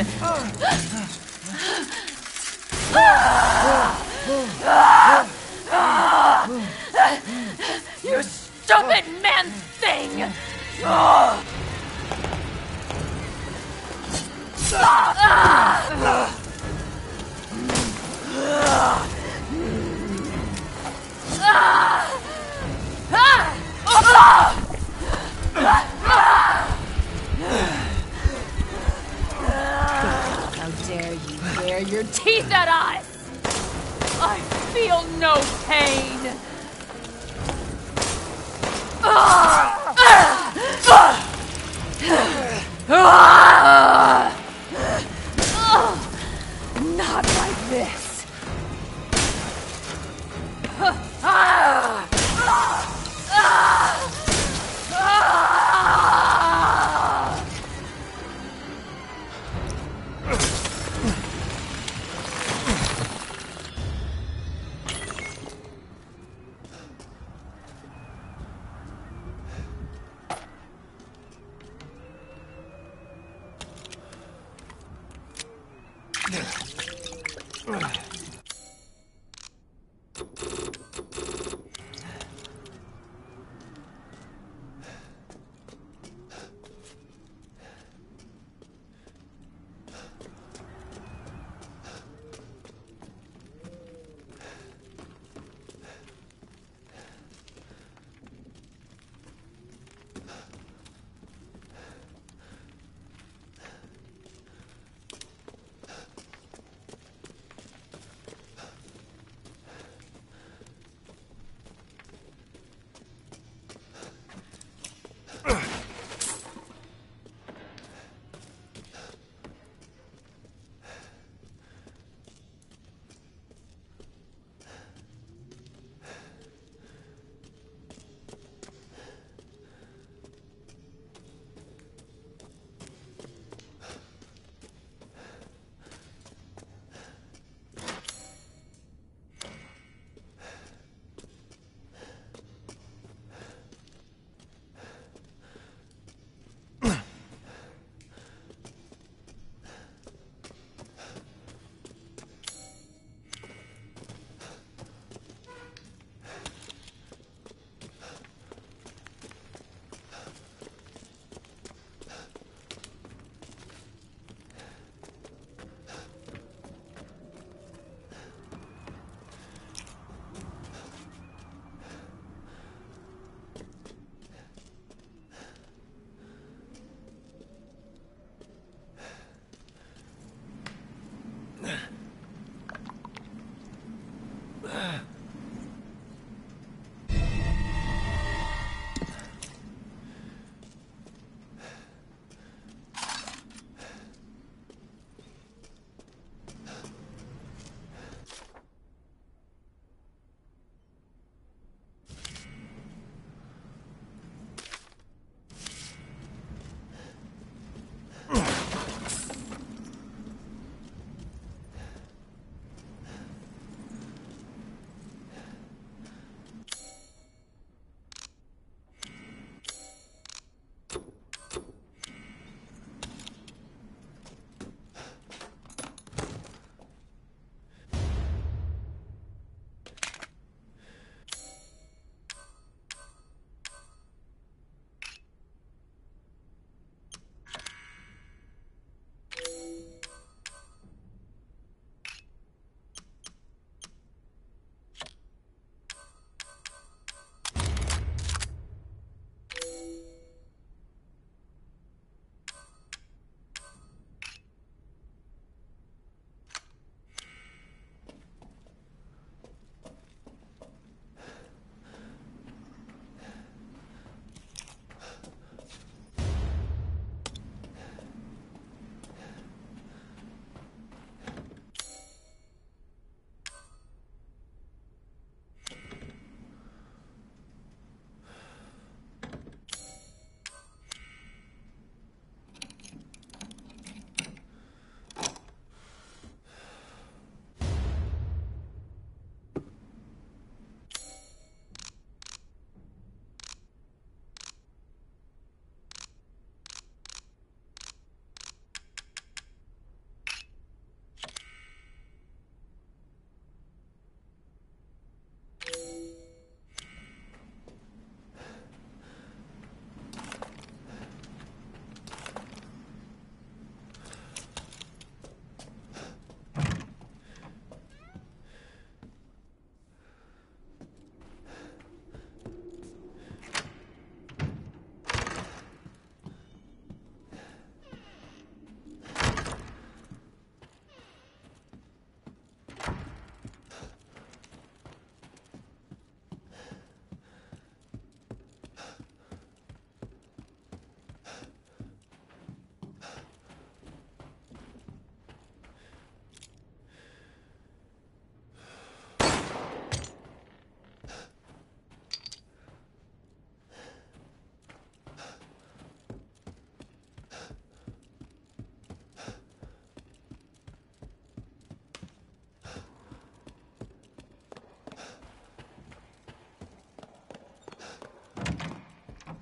You stupid man thing! How dare you bare your teeth at us! I feel no pain! Not like this!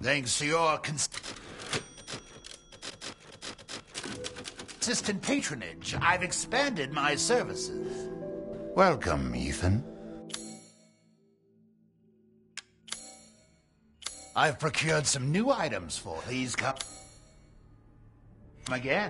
Thanks to your cons- consistent patronage, I've expanded my services. Welcome, Ethan. I've procured some new items for these cups. Again.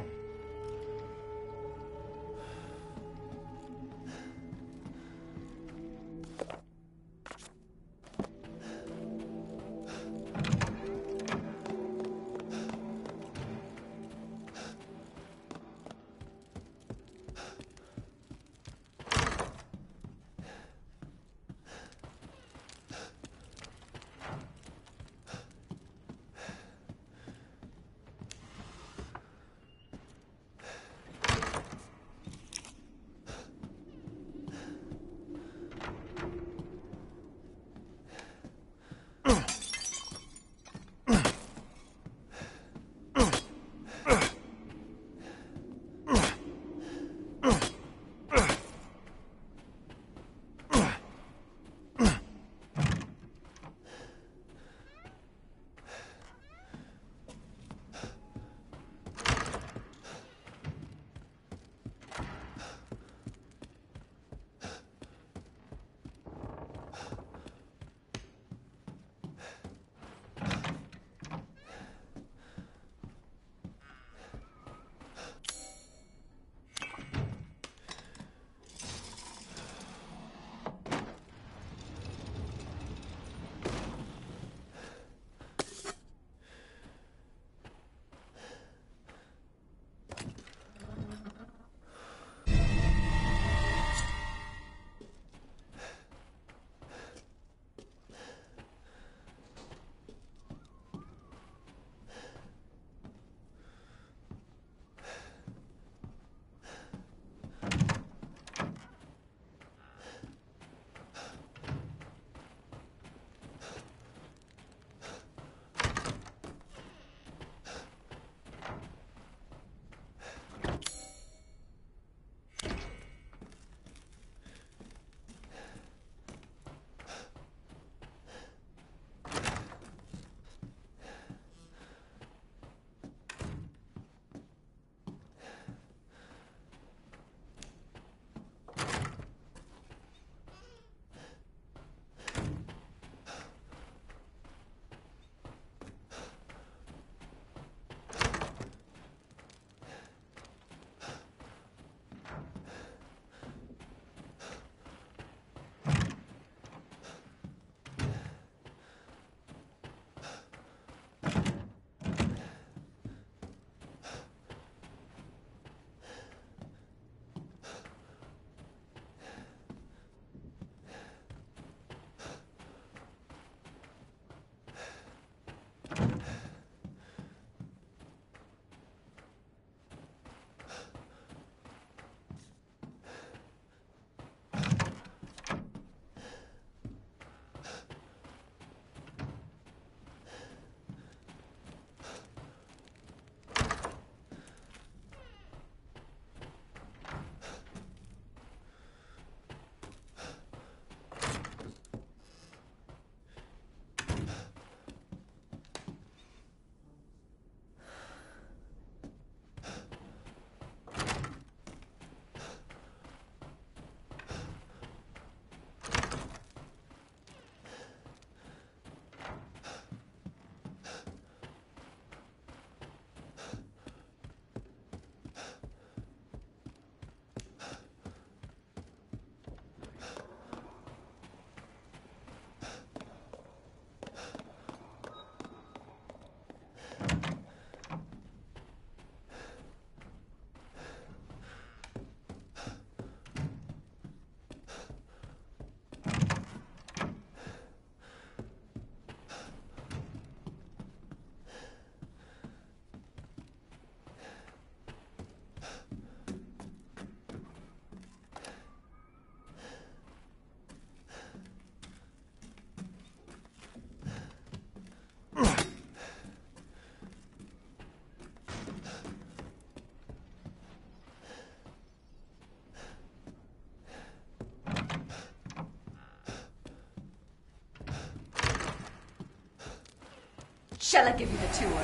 Shall I give you the tour?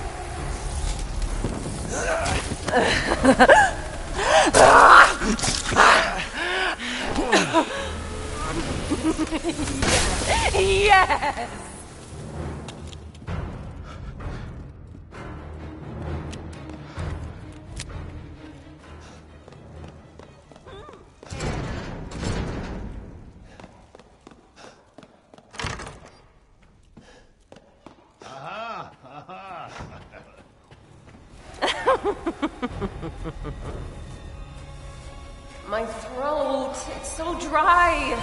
Yes! Aha! Aha! My throat, it's so dry.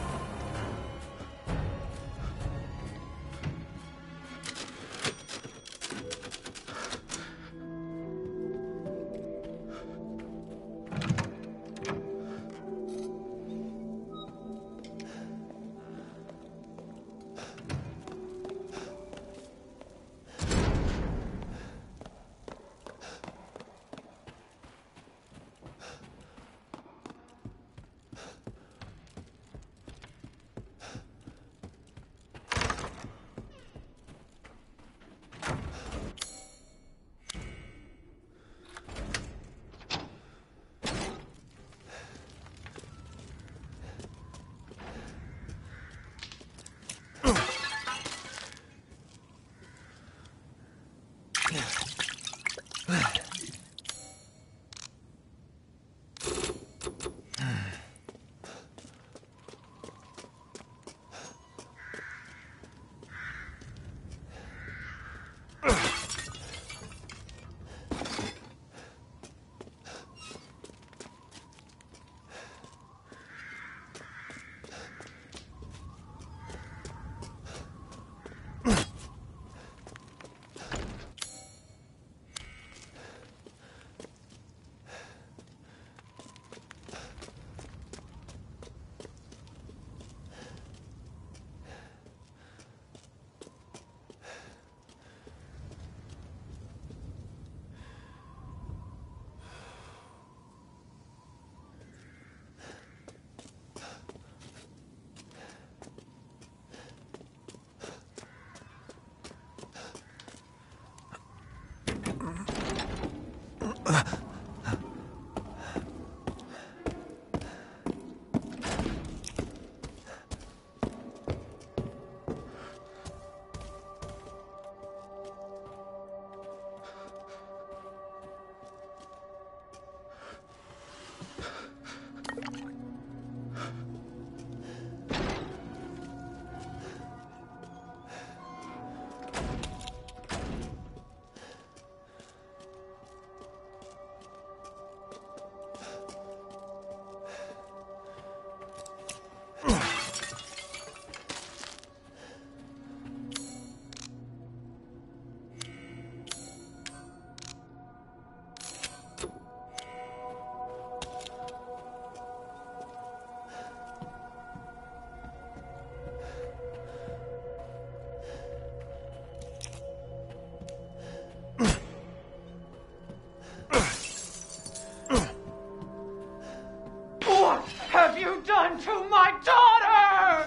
you done to my daughter?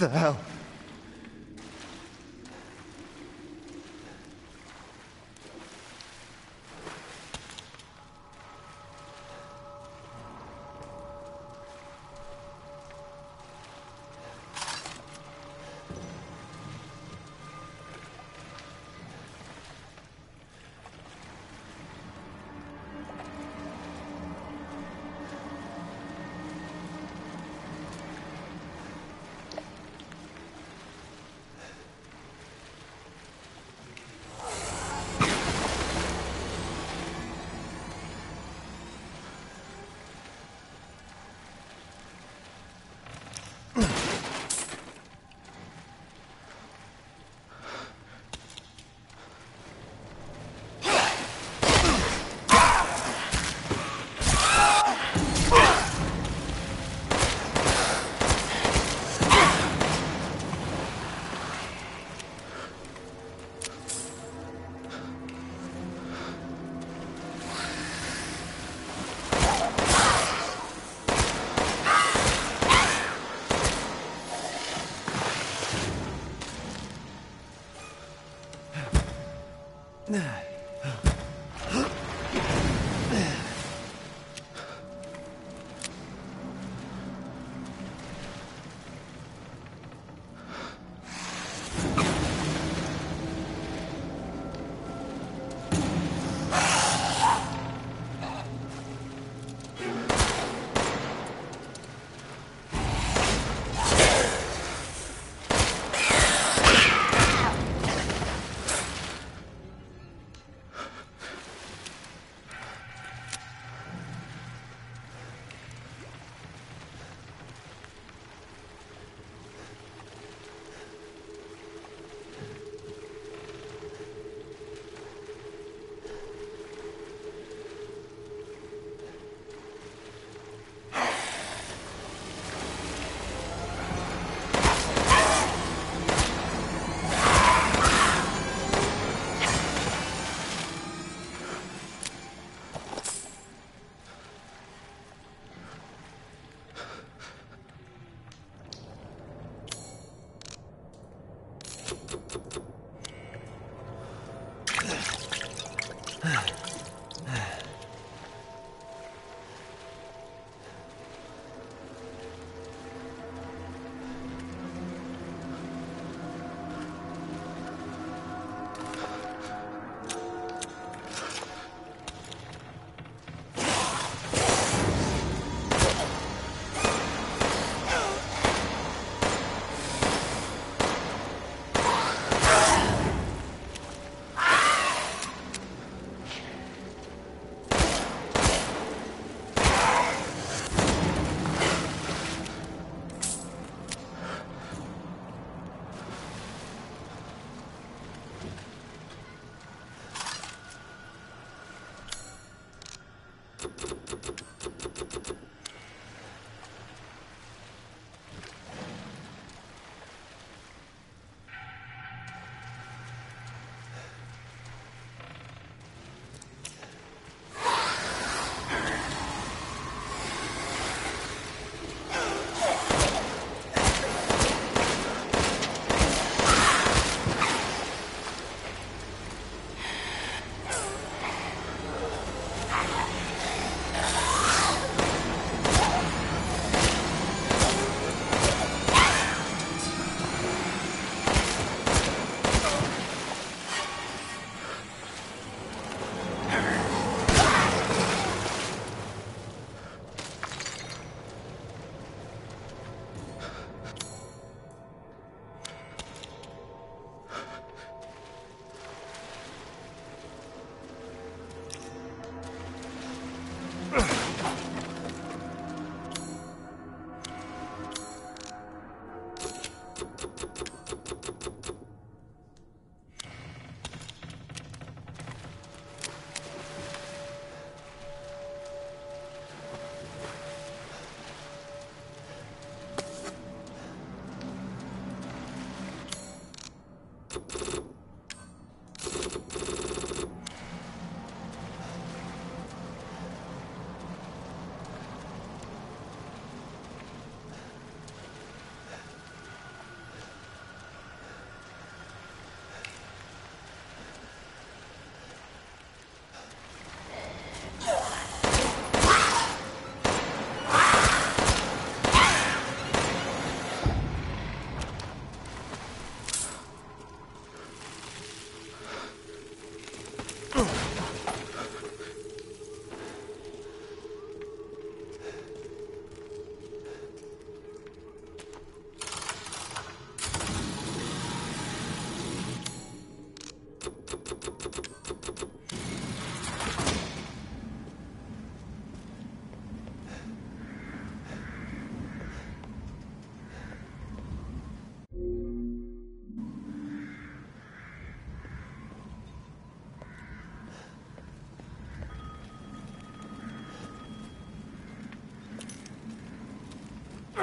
the hell?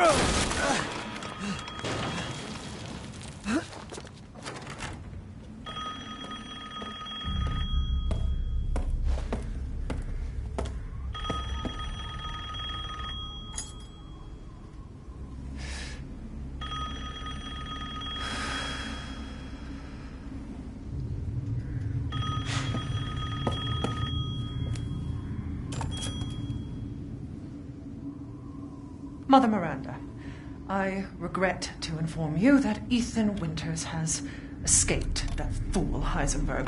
Mother Miranda, I regret to inform you that Ethan Winters has escaped that fool Heisenberg.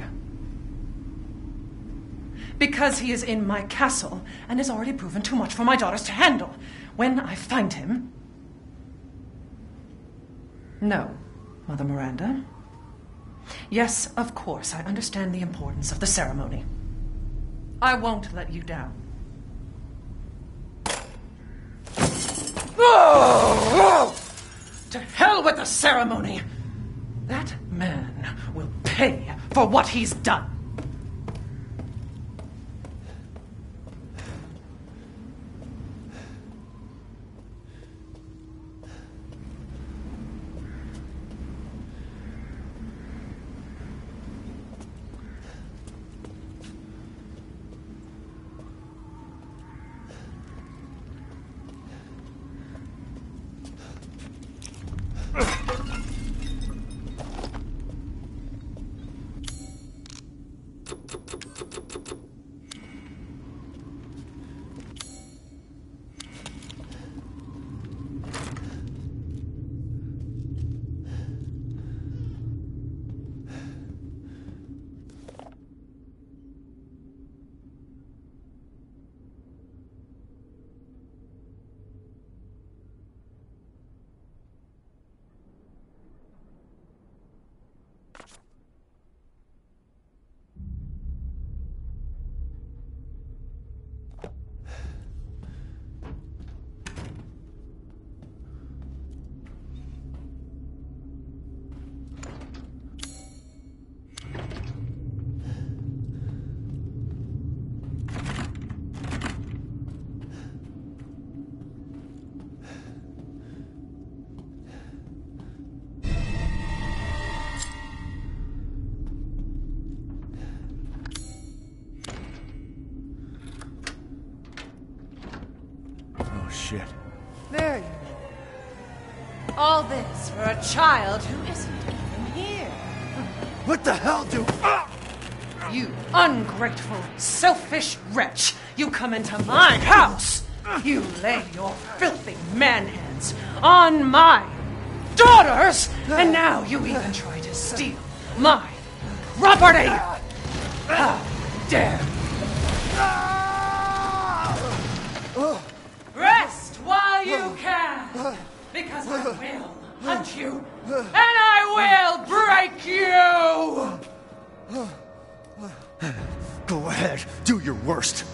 Because he is in my castle and has already proven too much for my daughters to handle. When I find him... No, Mother Miranda. Yes, of course, I understand the importance of the ceremony. I won't let you down. Oh! To hell with the ceremony! That man will pay for what he's done. Shit. There you go. All this for a child who isn't even here. What the hell, dude? Ah! You ungrateful, selfish wretch! You come into my house! You lay your filthy man hands on my daughters! And now you even try to steal my property! How dare you! Rest while you can! Because I will hunt you! And I will break you! Go ahead, do your worst.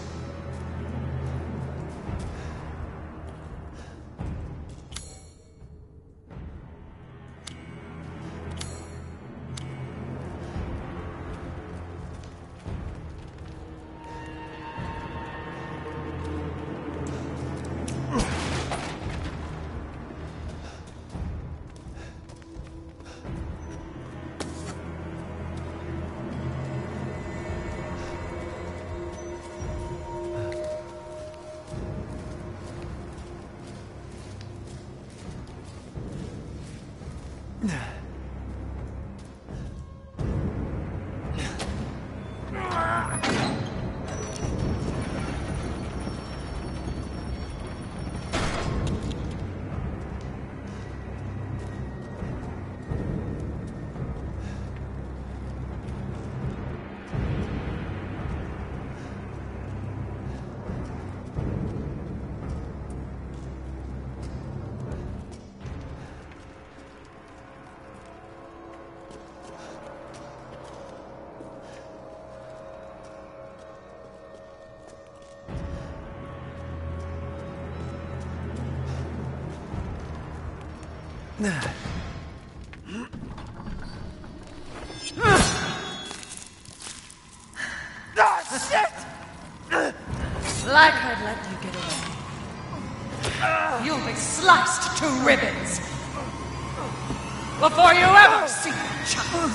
Ah, shit! Like I'd let you get away. You'll be sliced to ribbons before you ever see a child.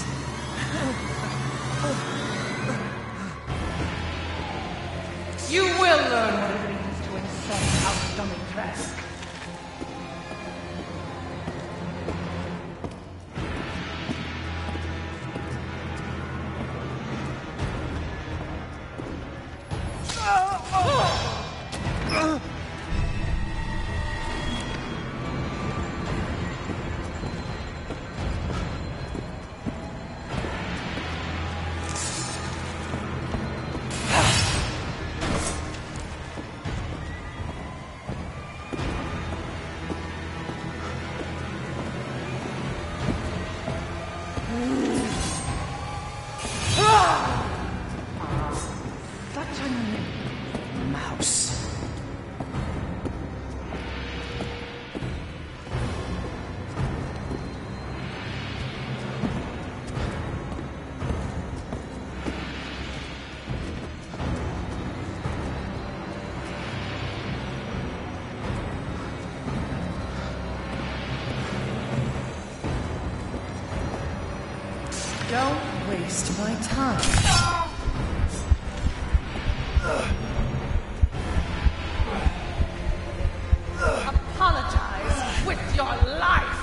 You will learn what it means to insult our Domintress. Don't waste my time. Apologize with your life.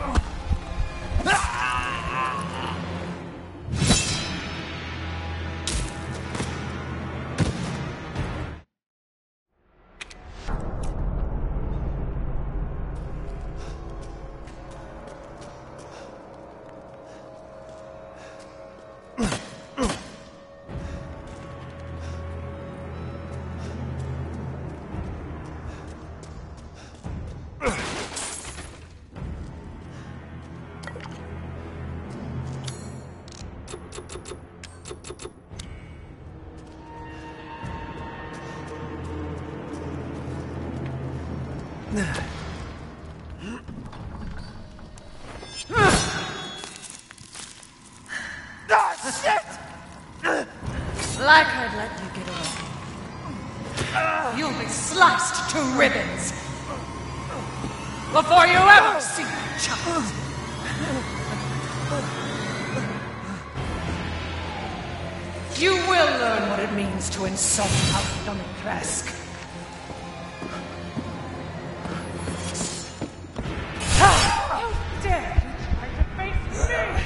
Like I'd let you get away. You'll be sliced to ribbons before you ever see a child. You will learn what it means to insult our Domintress. How dare you try to face me?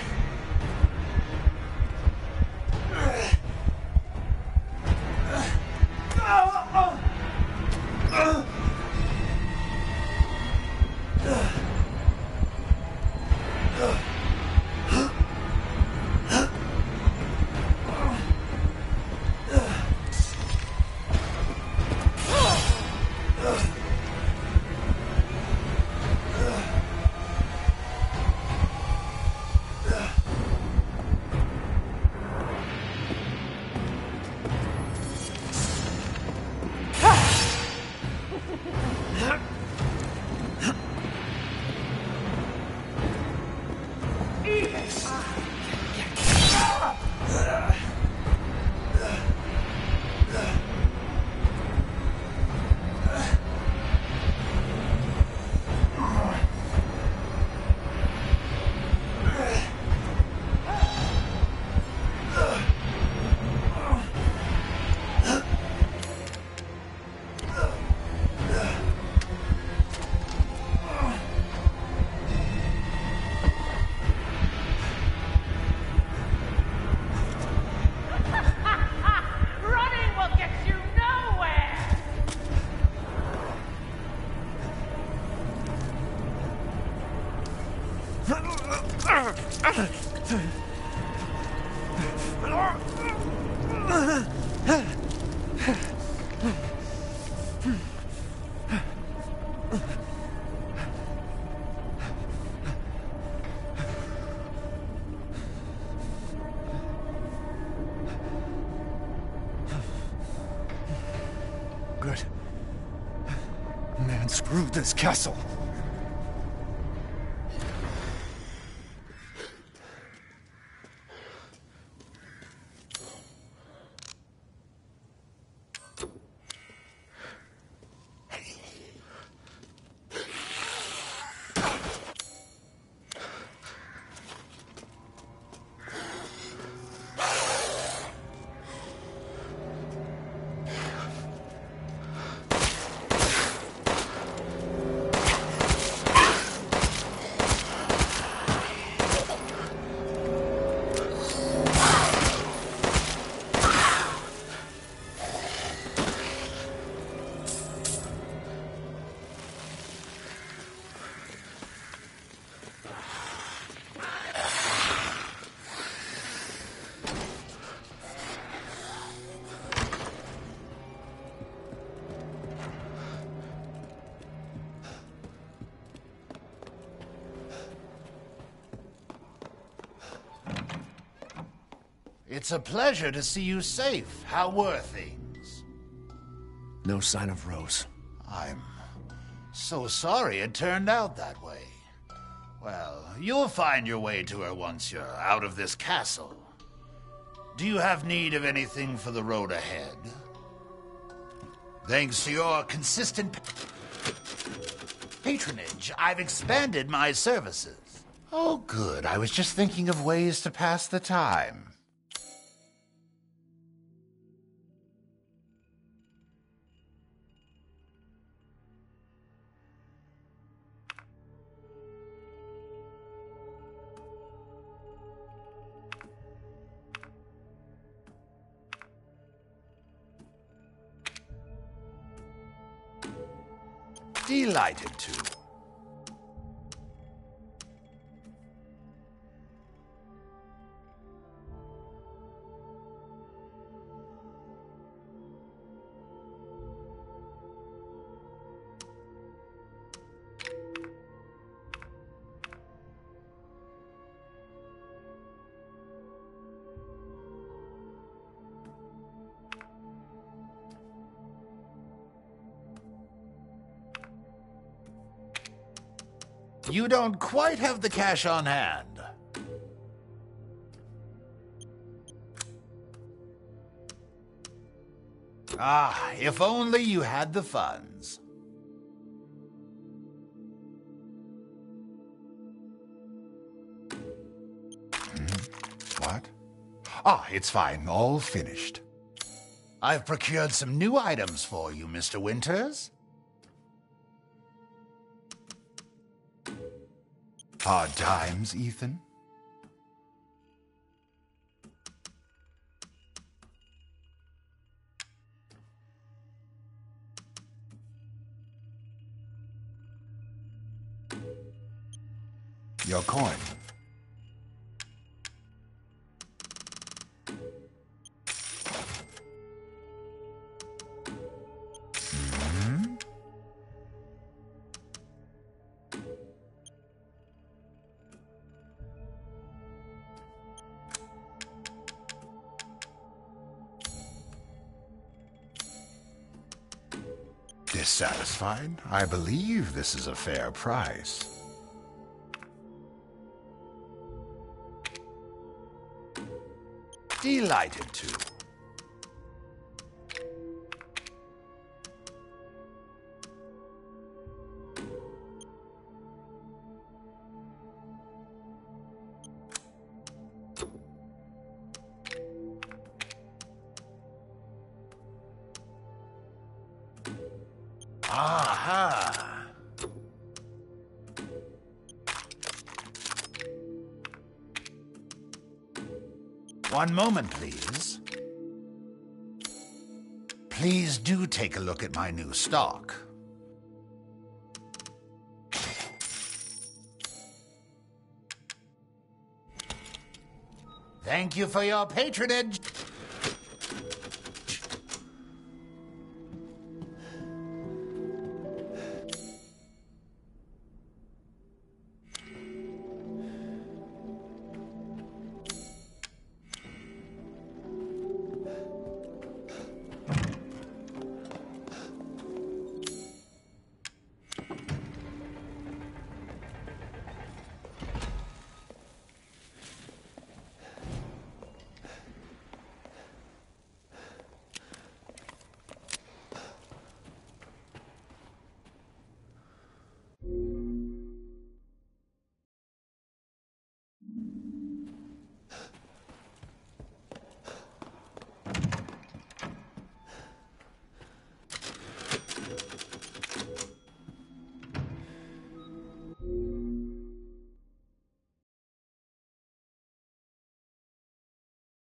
Good. Man, screw this castle. It's a pleasure to see you safe. How were things? No sign of Rose. I'm so sorry it turned out that way. Well, you'll find your way to her once you're out of this castle. Do you have need of anything for the road ahead? Thanks to your consistent patronage, I've expanded my services. Oh, good. I was just thinking of ways to pass the time. Delighted to. You don't quite have the cash on hand. Ah, if only you had the funds. What? Ah, it's fine. All finished. I've procured some new items for you, Mister Winters. Hard times, Ethan? Your coin. Mm-hmm. Dissatisfied? I believe this is a fair price. Delighted to. Aha! One moment, please. Please do take a look at my new stock. Thank you for your patronage.